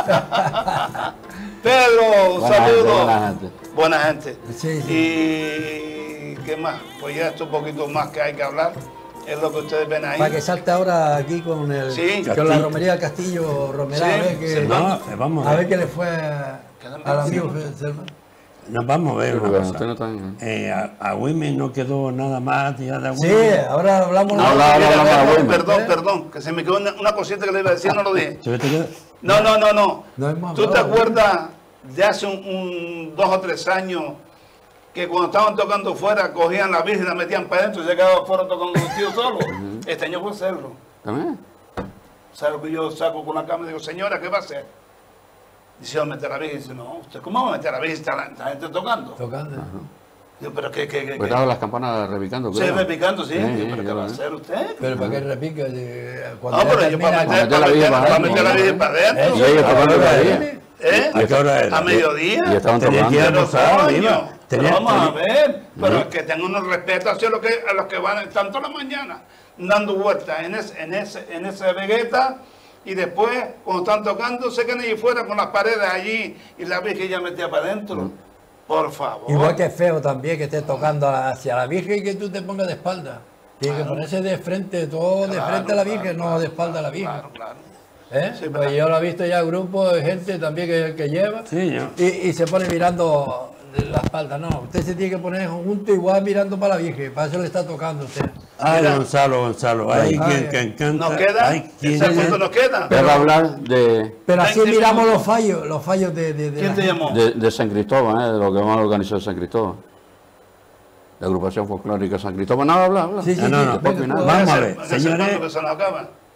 Pedro, saludos. Buena gente. Sí. Y qué más, pues ya esto un poquito más que hay que hablar. Es lo que ustedes ven ahí. Para que salte ahora aquí con con la romería del Castillo Romerá, vamos a ver qué le fue al amigo Selma. Nos vamos a ver una cosa. Usted no está bien, A Wimen no quedó nada más ya de Sí, ahora hablamos Perdón, que se me quedó una cosita que le iba a decir, no lo dije. No. No, ¿Tú te acuerdas de hace 2 o 3 años que cuando estaban tocando fuera cogían la Virgen, la metían para adentro y se quedaban fuera tocando un tío solo? Este año fue hacerlo. ¿También? ¿Sabes lo que yo saco con la cámara y digo, señora, qué va a hacer? Dice, ¿va a meter a la Virgen? Dice, no, ¿usted cómo va a meter a la Virgen? Está la gente tocando. Digo, pero ¿qué? Pues estaban las campanas repicando. Sí, repicando, sí. Digo, ¿pero qué va a sí. hacer usted? Pero ¿para qué repica? No, pero yo para meter la Virgen para adentro. Y ellos tocando todavía. ¿A qué hora era? A mediodía. Y estaban Tenía que ir a almorzar, arriba. Pero vamos a ver, pero que tengan un respeto hacia a los que van tanto la mañana dando vueltas en esa vegueta y después cuando están tocando se quedan allí fuera con las paredes allí y la Virgen ya metía para adentro. Por favor. Igual que es feo también que estés tocando hacia la Virgen y que tú te pongas de espalda. Tiene que ponerse de frente, todo de frente a la Virgen, no de espalda a la Virgen. Claro. Sí, pues yo lo he visto ya grupos de gente también que lleva y se pone mirando la espalda. No, usted se tiene que poner junto igual mirando para la Virgen, para eso le está tocando a usted. Ay, Gonzalo, hay quien canta. Nos queda, ese punto nos queda. Pero hablar de... Pero así miramos los fallos de ¿Quién te llamó? De San Cristóbal, de lo que vamos a organizar San Cristóbal. La agrupación folclórica San Cristóbal. No, habla. Sí, no. Vamos a ver, señores. Que se nos acaba.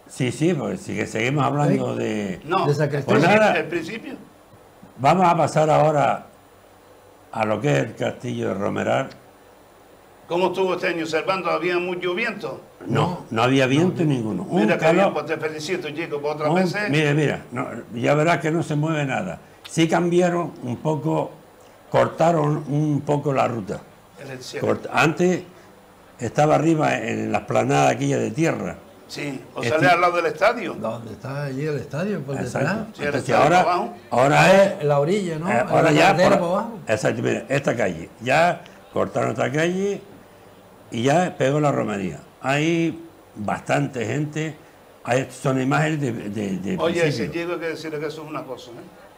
Sí, sí, porque si que seguimos hablando de... No, pues nada, el principio. Vamos a pasar ahora a lo que es el castillo de Romeral. ¿Cómo estuvo este año, Servando? ¿Había mucho viento? No, no había viento ninguno. Mira que bien, pues te felicito, chico, por otras veces. Mira, no, ya verás que no se mueve nada. Sí cambiaron un poco, cortaron un poco la ruta. Antes estaba arriba en la esplanada aquella de tierra. Sí, o sale al lado del estadio. ¿Dónde está allí el estadio? Por detrás. Sí, entonces ahora es la orilla, ¿no? Ahora ya por abajo. Exacto, mira, esta calle. Ya cortaron esta calle y ya pegó la romería. Hay bastante gente. Son imágenes de Oye, ese chico hay que decirle que eso es una cosa,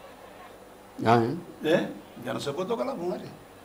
Ya no se puede tocar a las mujeres.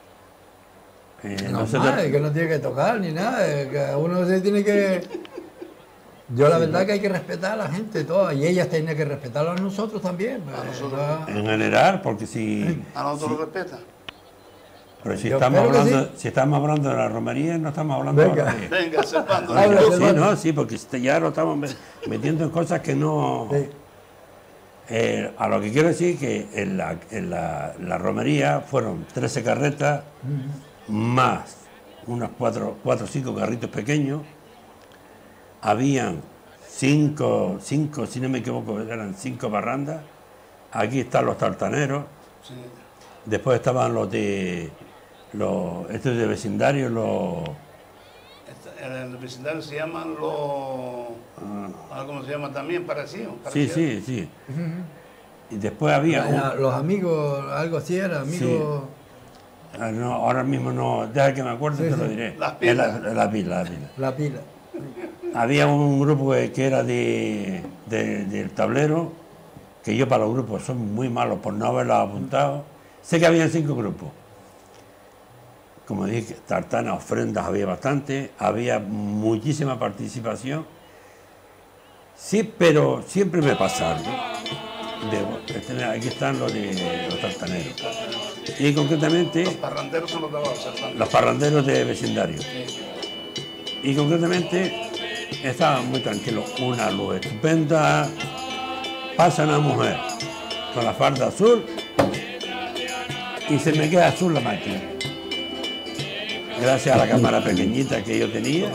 No, es que no tiene que tocar ni nada. Que uno se tiene que... Yo la verdad que hay que respetar a la gente toda, y ellas tienen que respetarlo a nosotros también. A nosotros. En general, porque si... A nosotros lo respetan. Pero si estamos hablando de la romería, no estamos hablando de... Venga, Servando. Sí, porque ya lo estamos metiendo en cosas que no... Sí. A lo que quiero decir que en la romería fueron 13 carretas, más unos 4 o 5 carritos pequeños. Habían 5, si no me equivoco, eran 5 barrandas. Aquí están los tartaneros. Sí. Después estaban estos de vecindario, En el vecindario se llaman ¿cómo se llama también? Parecido. Sí. Y después había... los amigos, algo así era, amigos... Sí. No, ahora mismo no, deja que me acuerde, te lo diré. Las pilas. La pila. Había un grupo que era del tablero, que yo para los grupos son muy malos por no haberlos apuntado. Sé que habían 5 grupos. Como dije, tartanas, ofrendas había bastante, había muchísima participación. Sí, pero siempre me pasa algo. Aquí están los tartaneros. Y concretamente... Los parranderos son los de abajo. Los parranderos de vecindario. Y concretamente estaban muy tranquilos. Una luz estupenda. Pasa una mujer con la falda azul y se me queda azul la máquina. Gracias a la cámara pequeñita que yo tenía.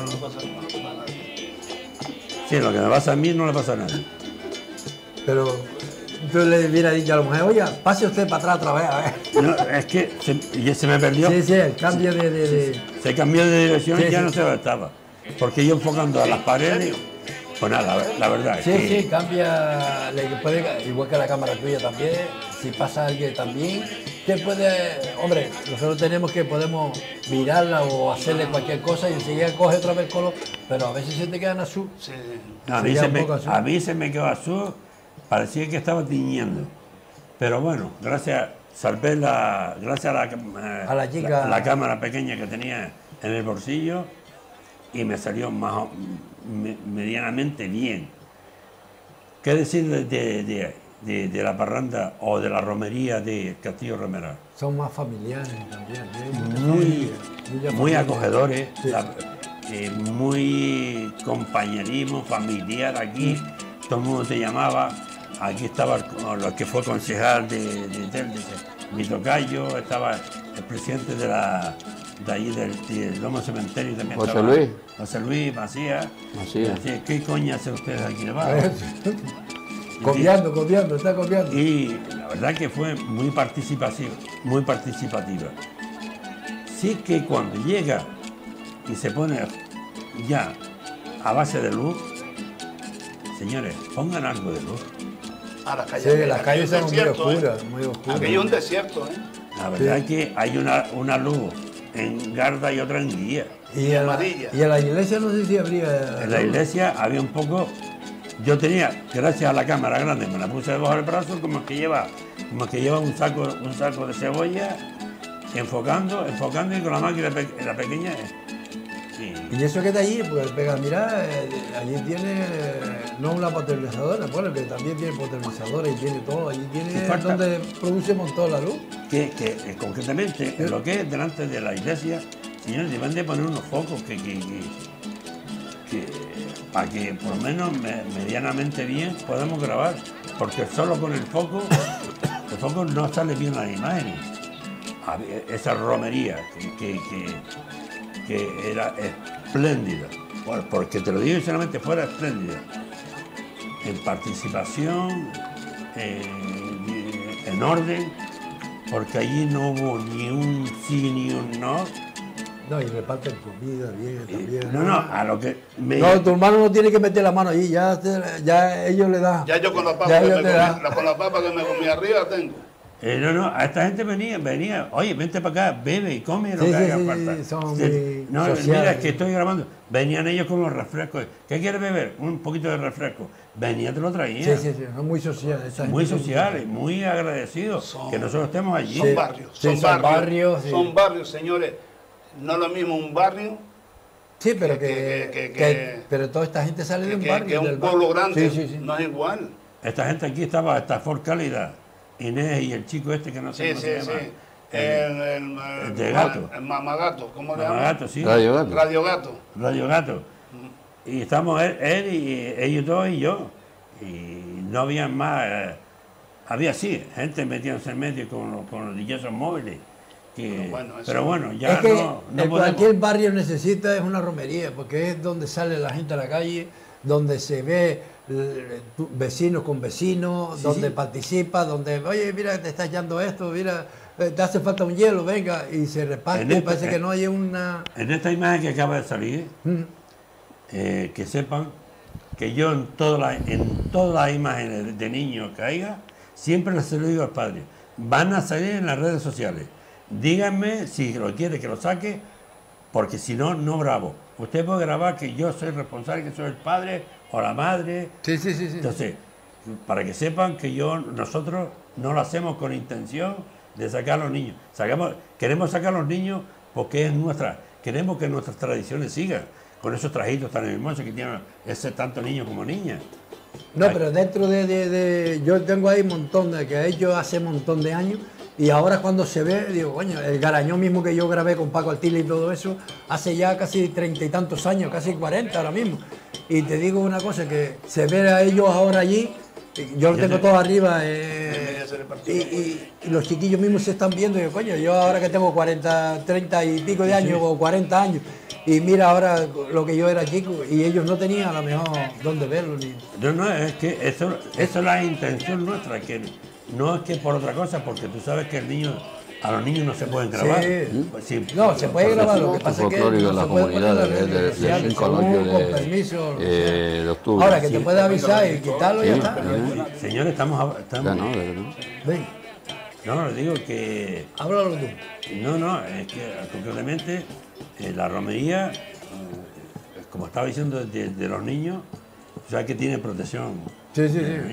Sí, lo que me pasa a mí no le pasa a nadie. Pero tú le hubieras dicho a la mujer, oye, pase usted para atrás otra vez, a ver. No, es que se me perdió. Sí, el cambio Se cambió de dirección y ya no sé dónde estaba. Porque yo enfocando a las paredes, pues nada, la verdad. Sí, cambia, igual que la cámara tuya también, si pasa alguien también, que puede, hombre, nosotros podemos mirarla o hacerle cualquier cosa y enseguida coge otra vez color, pero a veces se te quedan azul. Sí. No, a mí se me quedó azul, parecía que estaba tiñendo. Pero bueno, gracias a la chica, la cámara pequeña que tenía en el bolsillo, y me salió medianamente bien. ¿Qué decir de la parranda o de la romería de Castillo Romeral? Son más familiares también. Muy acogedores, sí. Muy compañerismo familiar aquí. Todo el mundo te llamaba. Aquí estaba lo que fue concejal de mi tocayo, estaba el presidente de allí del Lomo Cementerio también. José Luis Macías. Decía, ¿qué coño hacen ustedes aquí debajo? Copiando, está copiando. Y la verdad que fue muy participativa. Sí que cuando llega y se pone ya a base de luz, señores, pongan algo de luz. Las calles son muy oscuras. Aquí hay un desierto, La verdad es que hay una luz en Garda y otra en Guía. Y en la iglesia no sé si habría... En la iglesia había un poco... Yo tenía, gracias a la cámara grande, me la puse debajo del brazo, como que lleva un saco de cebolla, enfocando y con la máquina la pequeña. Sí. Y eso que está allí, pues pega, mira, allí tiene no una potabilizadora, bueno, que también tiene potabilizadora y tiene todo, allí tiene donde produce montón la luz. Que concretamente, en lo que es delante de la iglesia, señores, deben de poner unos focos que para que por lo menos medianamente bien podamos grabar, porque solo con el foco no sale bien las imágenes. Esa romería que era espléndida, porque te lo digo sinceramente, fuera espléndida, en participación, en orden, porque allí no hubo ni un sí ni un no. No, y reparten comida bien también. No, a lo que... No, tu hermano no tiene que meter la mano allí, ya ellos le dan. Ya yo con la papa que me comí arriba tengo. A esta gente venía, oye, vente para acá, bebe y come lo que haga falta. Mira, es que estoy grabando. Venían ellos con los refrescos. ¿Qué quieres beber? Un poquito de refresco. Venía, te lo traían. Sí, son muy sociales. Muy sociales, muy agradecidos que nosotros estemos allí. Son barrios. Son barrios, señores. No es lo mismo un barrio. Sí, pero pero toda esta gente sale de un barrio. Que un pueblo grande no es igual. Esta gente aquí estaba hasta Fort Cálida. Inés y el chico este que no sé cómo se llama. El de Gato. El Mamagato, ¿cómo le llaman? Mamagato, sí. Radio Gato. Y estamos él y ellos dos y yo. Y no había más. Había sí, gente metiéndose en medio con los dichosos móviles. Pero bueno, ya es que no cualquier barrio necesita es una romería, porque es donde sale la gente a la calle, donde se ve vecinos con vecinos, donde participa, donde, oye, mira, te está echando esto, mira, te hace falta un hielo, venga, y se reparte, parece que no hay una... En esta imagen que acaba de salir, que sepan que yo en todas las imágenes de niños que haya, siempre les lo digo al padre, van a salir en las redes sociales, díganme si lo quiere que lo saque, porque si no, no grabo. Usted puede grabar que yo soy responsable, que soy el padre o la madre. Sí. Entonces, para que sepan que nosotros no lo hacemos con intención de sacar a los niños. Queremos sacar a los niños porque queremos que nuestras tradiciones sigan, con esos trajitos tan hermosos que tienen tanto niños como niñas. No, pero dentro yo tengo ahí un montón de que he hecho hace un montón de años. Y ahora cuando se ve, digo, coño, el Garañón mismo que yo grabé con Paco Altila y todo eso, hace ya casi 30 y tantos años, casi 40 ahora mismo. Y te digo una cosa, que se ve a ellos ahora allí, yo lo tengo todo arriba, y los chiquillos mismos se están viendo, y digo, coño, yo ahora que tengo 30 y pico de años, o 40 años, y mira ahora lo que yo era chico, y ellos no tenían a lo mejor dónde verlo. No, es que eso es la intención nuestra, que no es que por otra cosa, porque tú sabes que a los niños no se pueden grabar. Sí. No, se puede grabar, lo que pasa es que no la se puede comunidad de 5 con permiso, de octubre. Ahora que te puede avisar y quitarlo y ya está. Señores, estamos... Ven. No, les digo que... Háblalo tú. No, es que concretamente la romería, como estaba diciendo, de los niños, o sea que tiene protección. Sí.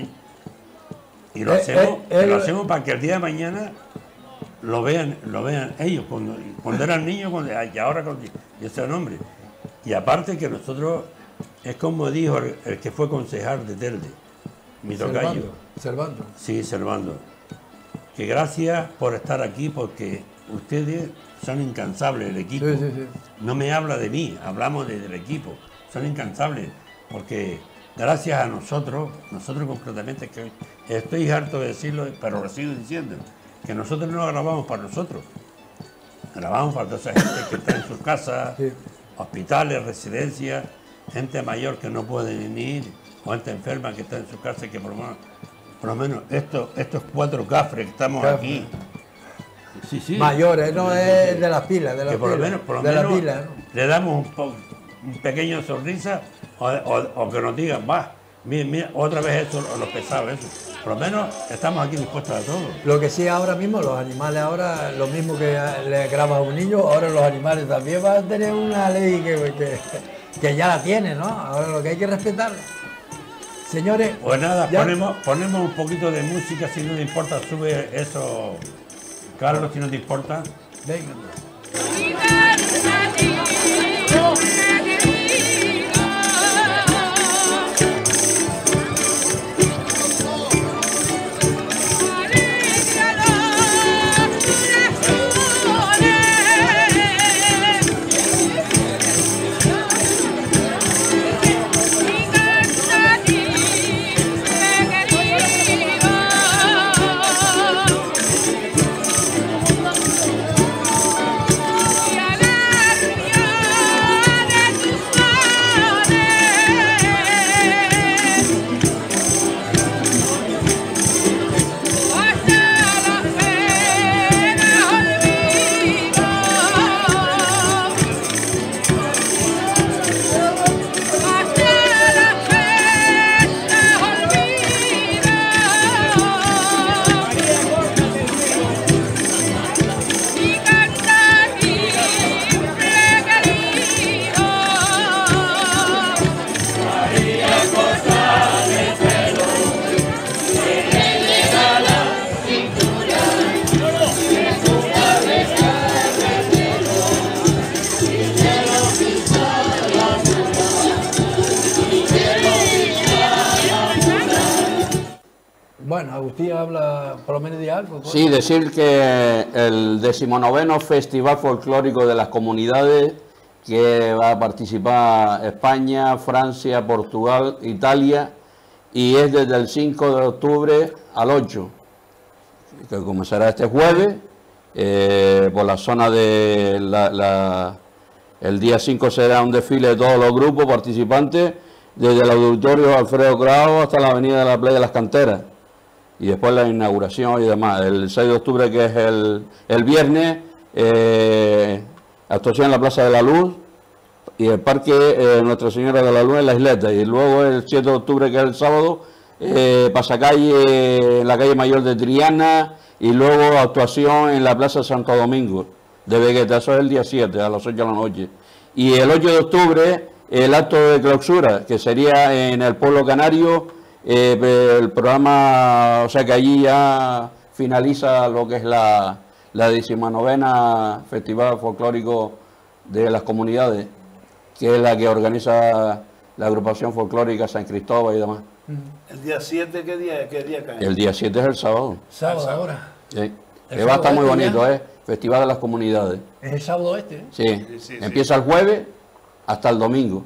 Y lo hacemos para que el día de mañana lo vean ellos, cuando eran niños y ahora y ese nombre. Y aparte que nosotros, es como dijo el que fue concejal de Telde, mi tocayo. Servando. Sí, Servando. Que gracias por estar aquí, porque ustedes son incansables, el equipo. Sí. No me habla de mí, hablamos del equipo. Son incansables, porque gracias a nosotros concretamente, que estoy harto de decirlo, pero lo sigo diciendo, que nosotros no grabamos para nosotros, grabamos para toda esa gente que está en sus casas, hospitales, residencias, gente mayor que no puede ni ir, o gente enferma que está en su casa y que por lo menos estos 4 cafres que estamos aquí. Sí. Mayores, no es de las pilas, que por lo menos le damos un pequeño sonrisa o que nos digan, mira, otra vez eso, los pesados, eso. Por lo menos estamos aquí dispuestos a todo. Lo que sí ahora mismo, los animales ahora, lo mismo que le grabas a un niño, ahora los animales también van a tener una ley que ya la tiene, ¿no? Ahora lo que hay que respetarla. Señores... Pues nada, ponemos un poquito de música, si no te importa, sube eso, Carlos, si no te importa. Venga. Agustín habla, por lo menos de algo. ¿Pues? Sí, decir que el 19º Festival Folclórico de las Comunidades, que va a participar España, Francia, Portugal, Italia, y es desde el 5 de octubre al 8, que comenzará este jueves, por la zona de el día 5 será un desfile de todos los grupos participantes, desde el auditorio Alfredo Grau hasta la avenida de la Playa de las Canteras, y después la inauguración y demás. El 6 de octubre, que es el viernes, actuación en la Plaza de la Luz y el Parque Nuestra Señora de la Luz en la Isleta, y luego el 7 de octubre, que es el sábado, pasacalle en la calle Mayor de Triana, y luego actuación en la Plaza Santo Domingo de Vegueta. Eso es el día 7 a las 8 de la noche. Y el 8 de octubre el acto de clausura, que sería en el Pueblo Canario, el programa, o sea que allí ya finaliza lo que es la 19ª Festival Folclórico de las Comunidades, que es la que organiza la agrupación folclórica San Cristóbal y demás. ¿El día 7 qué día cae? El día 7 es el sábado. Sábado ahora. Sí. Que va a estar muy bonito, Festival de las Comunidades. Es el sábado este, ¿eh? Sí. Empieza el jueves hasta el domingo.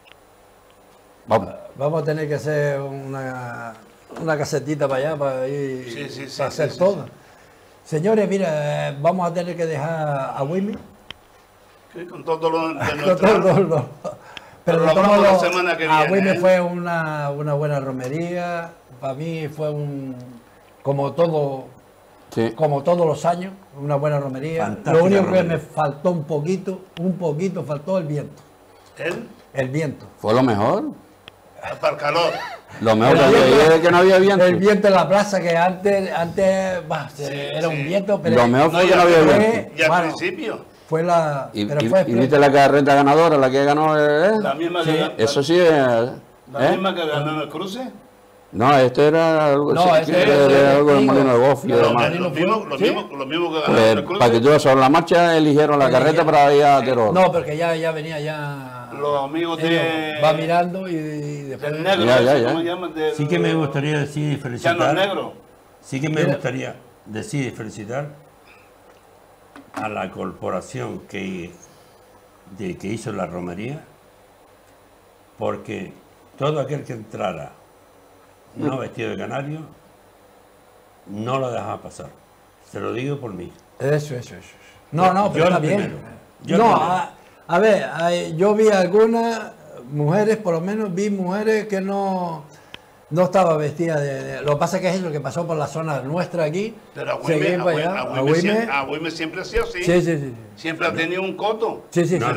Vamos a tener que hacer una casetita para allá, para ir para hacer todo. Señores, mira, vamos a tener que dejar a Wilmy. Con todo lo de nuestra... Pero lo hablamos la semana que viene. A Wilmy fue una buena romería. Para mí fue como todos los años, una buena romería. Fantástica lo único romería. que me faltó un poquito faltó el viento. El viento. ¿Fue lo mejor? Para el calor. Lo mejor que no había viento. El viento en la plaza, que antes era un viento, pero lo mejor fue que no había viento. Y al principio. Fue la... ¿Y viste la carreta ganadora, la que ganó? La misma que ganó. Eso sí. ¿La misma que ganó en el cruce? No, este era algo, era algo del Molino de Gofio. Lo mismo que ganó en el cruce. Para que tú sobre la marcha eligieron la carreta para ir a Teror. No, porque ya venía ya... Los amigos de... Va mirando y después... El negro, ¿cómo llaman? Sí que me gustaría decir y felicitar... Ya no es negro. Sí que me gustaría decir y felicitar a la corporación que hizo la romería, porque todo aquel que entrara no vestido de canario no lo dejaba pasar. Se lo digo por mí. Eso. No, pero está bien. A ver, yo vi algunas mujeres, por lo menos vi mujeres que no estaba vestida de... Lo que pasa es que es lo que pasó por la zona nuestra aquí. Pero a Wilmy siempre ha sido así. Sí. Siempre ha tenido un coto. Sí. No,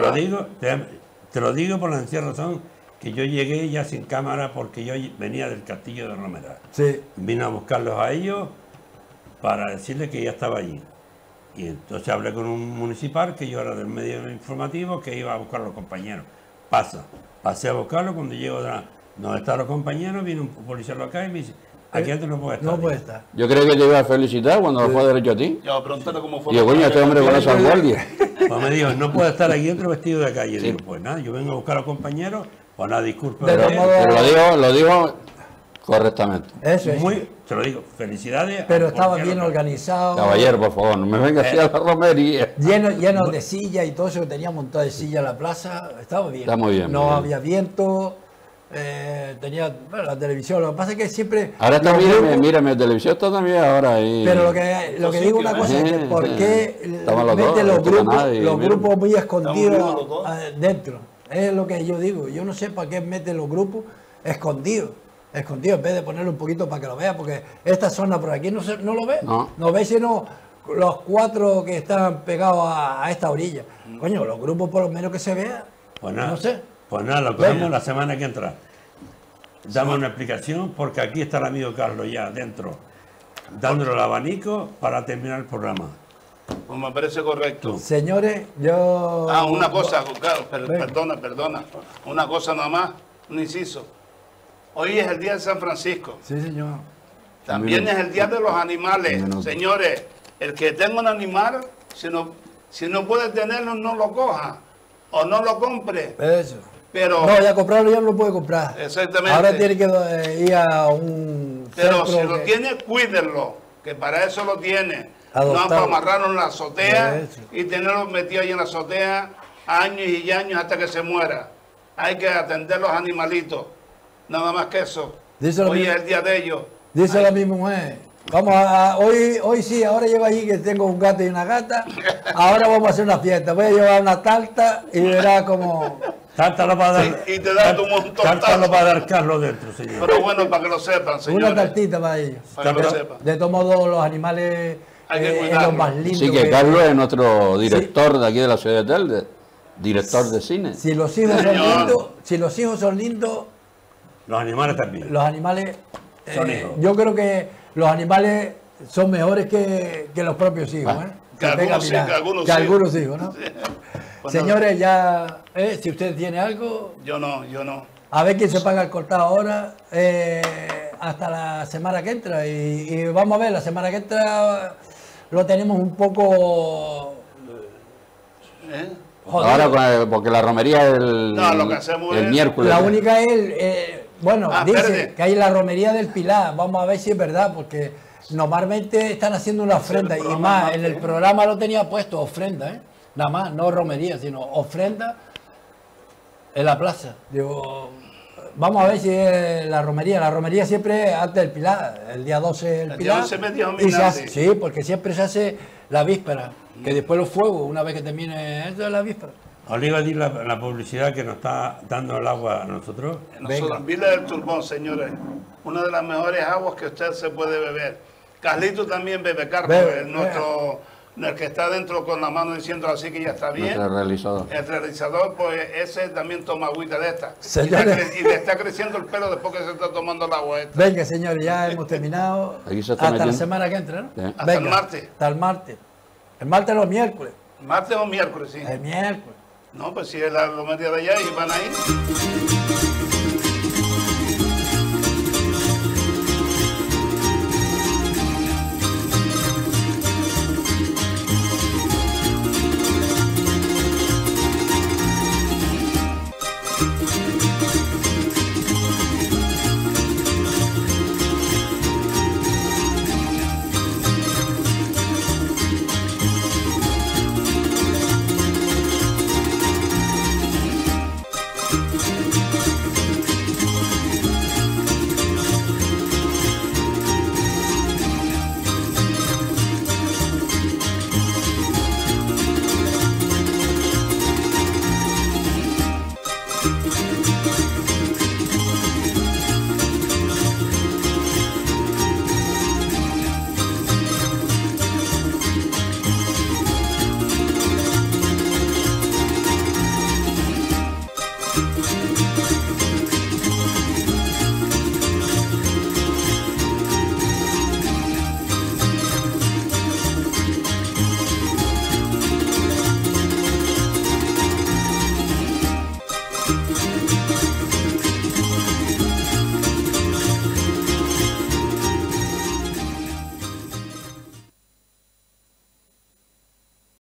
te lo digo por la sencilla razón que yo llegué ya sin cámara, porque yo venía del castillo de Romera. Sí. Vine a buscarlos a ellos para decirles que ya estaba allí. Y entonces hablé con un municipal, que yo era del medio informativo, que iba a buscar a los compañeros. Pasé a buscarlo. Cuando llego donde están los compañeros, viene un policía local y me dice: aquí antes no puede estar. No puede estar. Yo creo que te iba a felicitar cuando fue derecho a ti. Yo pregúntale cómo fue. Y yo, coño, este hombre con esa guardia. Pues me dijo: no puede estar aquí dentro vestido de calle. Digo: pues nada, yo vengo a buscar a los compañeros. Pues nada, disculpe. Pero lo digo correctamente. Eso es. Te lo digo, felicidades. Pero estaba bien organizado. Caballero, por favor, no me venga así a la romería. Lleno de sillas y todo eso, que tenía un montón de sillas en la plaza. Estaba bien. Está muy bien. No había viento. Tenía la televisión. Lo que pasa es que siempre... Ahora está, mírame, televisión está también ahora ahí. Pero lo que digo una cosa es que ¿por qué mete los grupos muy escondidos dentro? Es lo que yo digo. Yo no sé para qué mete los grupos escondidos, en vez de ponerlo un poquito para que lo vea, porque esta zona por aquí no lo ve. No ve sino los 4 que están pegados a esta orilla. Coño, los grupos por lo menos que se vea. Pues nada, no sé. Pues nada, lo cogemos la semana que entra. Damos una explicación, porque aquí está el amigo Carlos ya dentro, dándole el abanico para terminar el programa. Pues me parece correcto. Señores, yo... una cosa, claro, perdona. Una cosa nada más, un inciso. Hoy es el día de San Francisco. Sí, señor. También es el día de los animales. Señores, el que tenga un animal, si no puede tenerlo, no lo coja o no lo compre. Eso. Pero, no, ya comprarlo ya no lo puede comprar. Exactamente. Ahora tiene que ir a un pero si lo tiene, cuídenlo, que para eso lo tiene. No para amarrarlo en la azotea y tenerlo metido ahí en la azotea años y años hasta que se muera. Hay que atender los animalitos, nada más que eso. Hoy es el día de ellos. Dice mi mujer, vamos hoy sí, ahora llevo allí que tengo un gato y una gata, ahora vamos a hacer una fiesta, voy a llevar una tarta y verá como... Tarta lo va a dar, y te da tu montón. Tarta lo va a dar Carlos dentro, señor. Pero bueno, para que lo sepan, señores. Una tartita para ellos. Para que lo sepan. De todos modos, los animales es lo más lindo. Sí, que Carlos es nuestro director de aquí de la ciudad de Telde, director de cine. Si los hijos son lindos, los animales también. Los animales, son hijos. Yo creo que los animales son mejores que los propios hijos. Que algunos hijos, ¿no? Bueno, señores, ya, si usted tiene algo... Yo no. A ver quién se paga el cortado ahora hasta la semana que entra. Y vamos a ver, la semana que entra lo tenemos un poco... Ahora, porque la romería es el miércoles. La única es... dice que hay la romería del Pilar. Vamos a ver si es verdad, porque normalmente están haciendo una ofrenda. Y más, en el programa lo tenía puesto, ofrenda, nada más, no romería, sino ofrenda en la plaza. Digo, vamos a ver si es la romería. La romería siempre es antes del Pilar, el día 12 el Pilar. Sí, porque siempre se hace la víspera, que después los fuegos, una vez que termine esto, es la víspera. Os iba a decir la publicidad que nos está dando el agua a nosotros. Vila del Turbón, señores, una de las mejores aguas que usted se puede beber. Carlito también bebe, Carlos, el que está dentro con la mano diciendo así que ya está bien. El realizador, pues ese también toma agüita de esta. Y le está creciendo el pelo después que se está tomando el agua esta. Venga, señores, ya hemos terminado. Hasta la semana que entra, ¿no? Sí. Hasta el martes. Hasta el martes. El martes o el miércoles. Martes o miércoles, sí. El miércoles. No, pues si es la romería de allá y van ahí.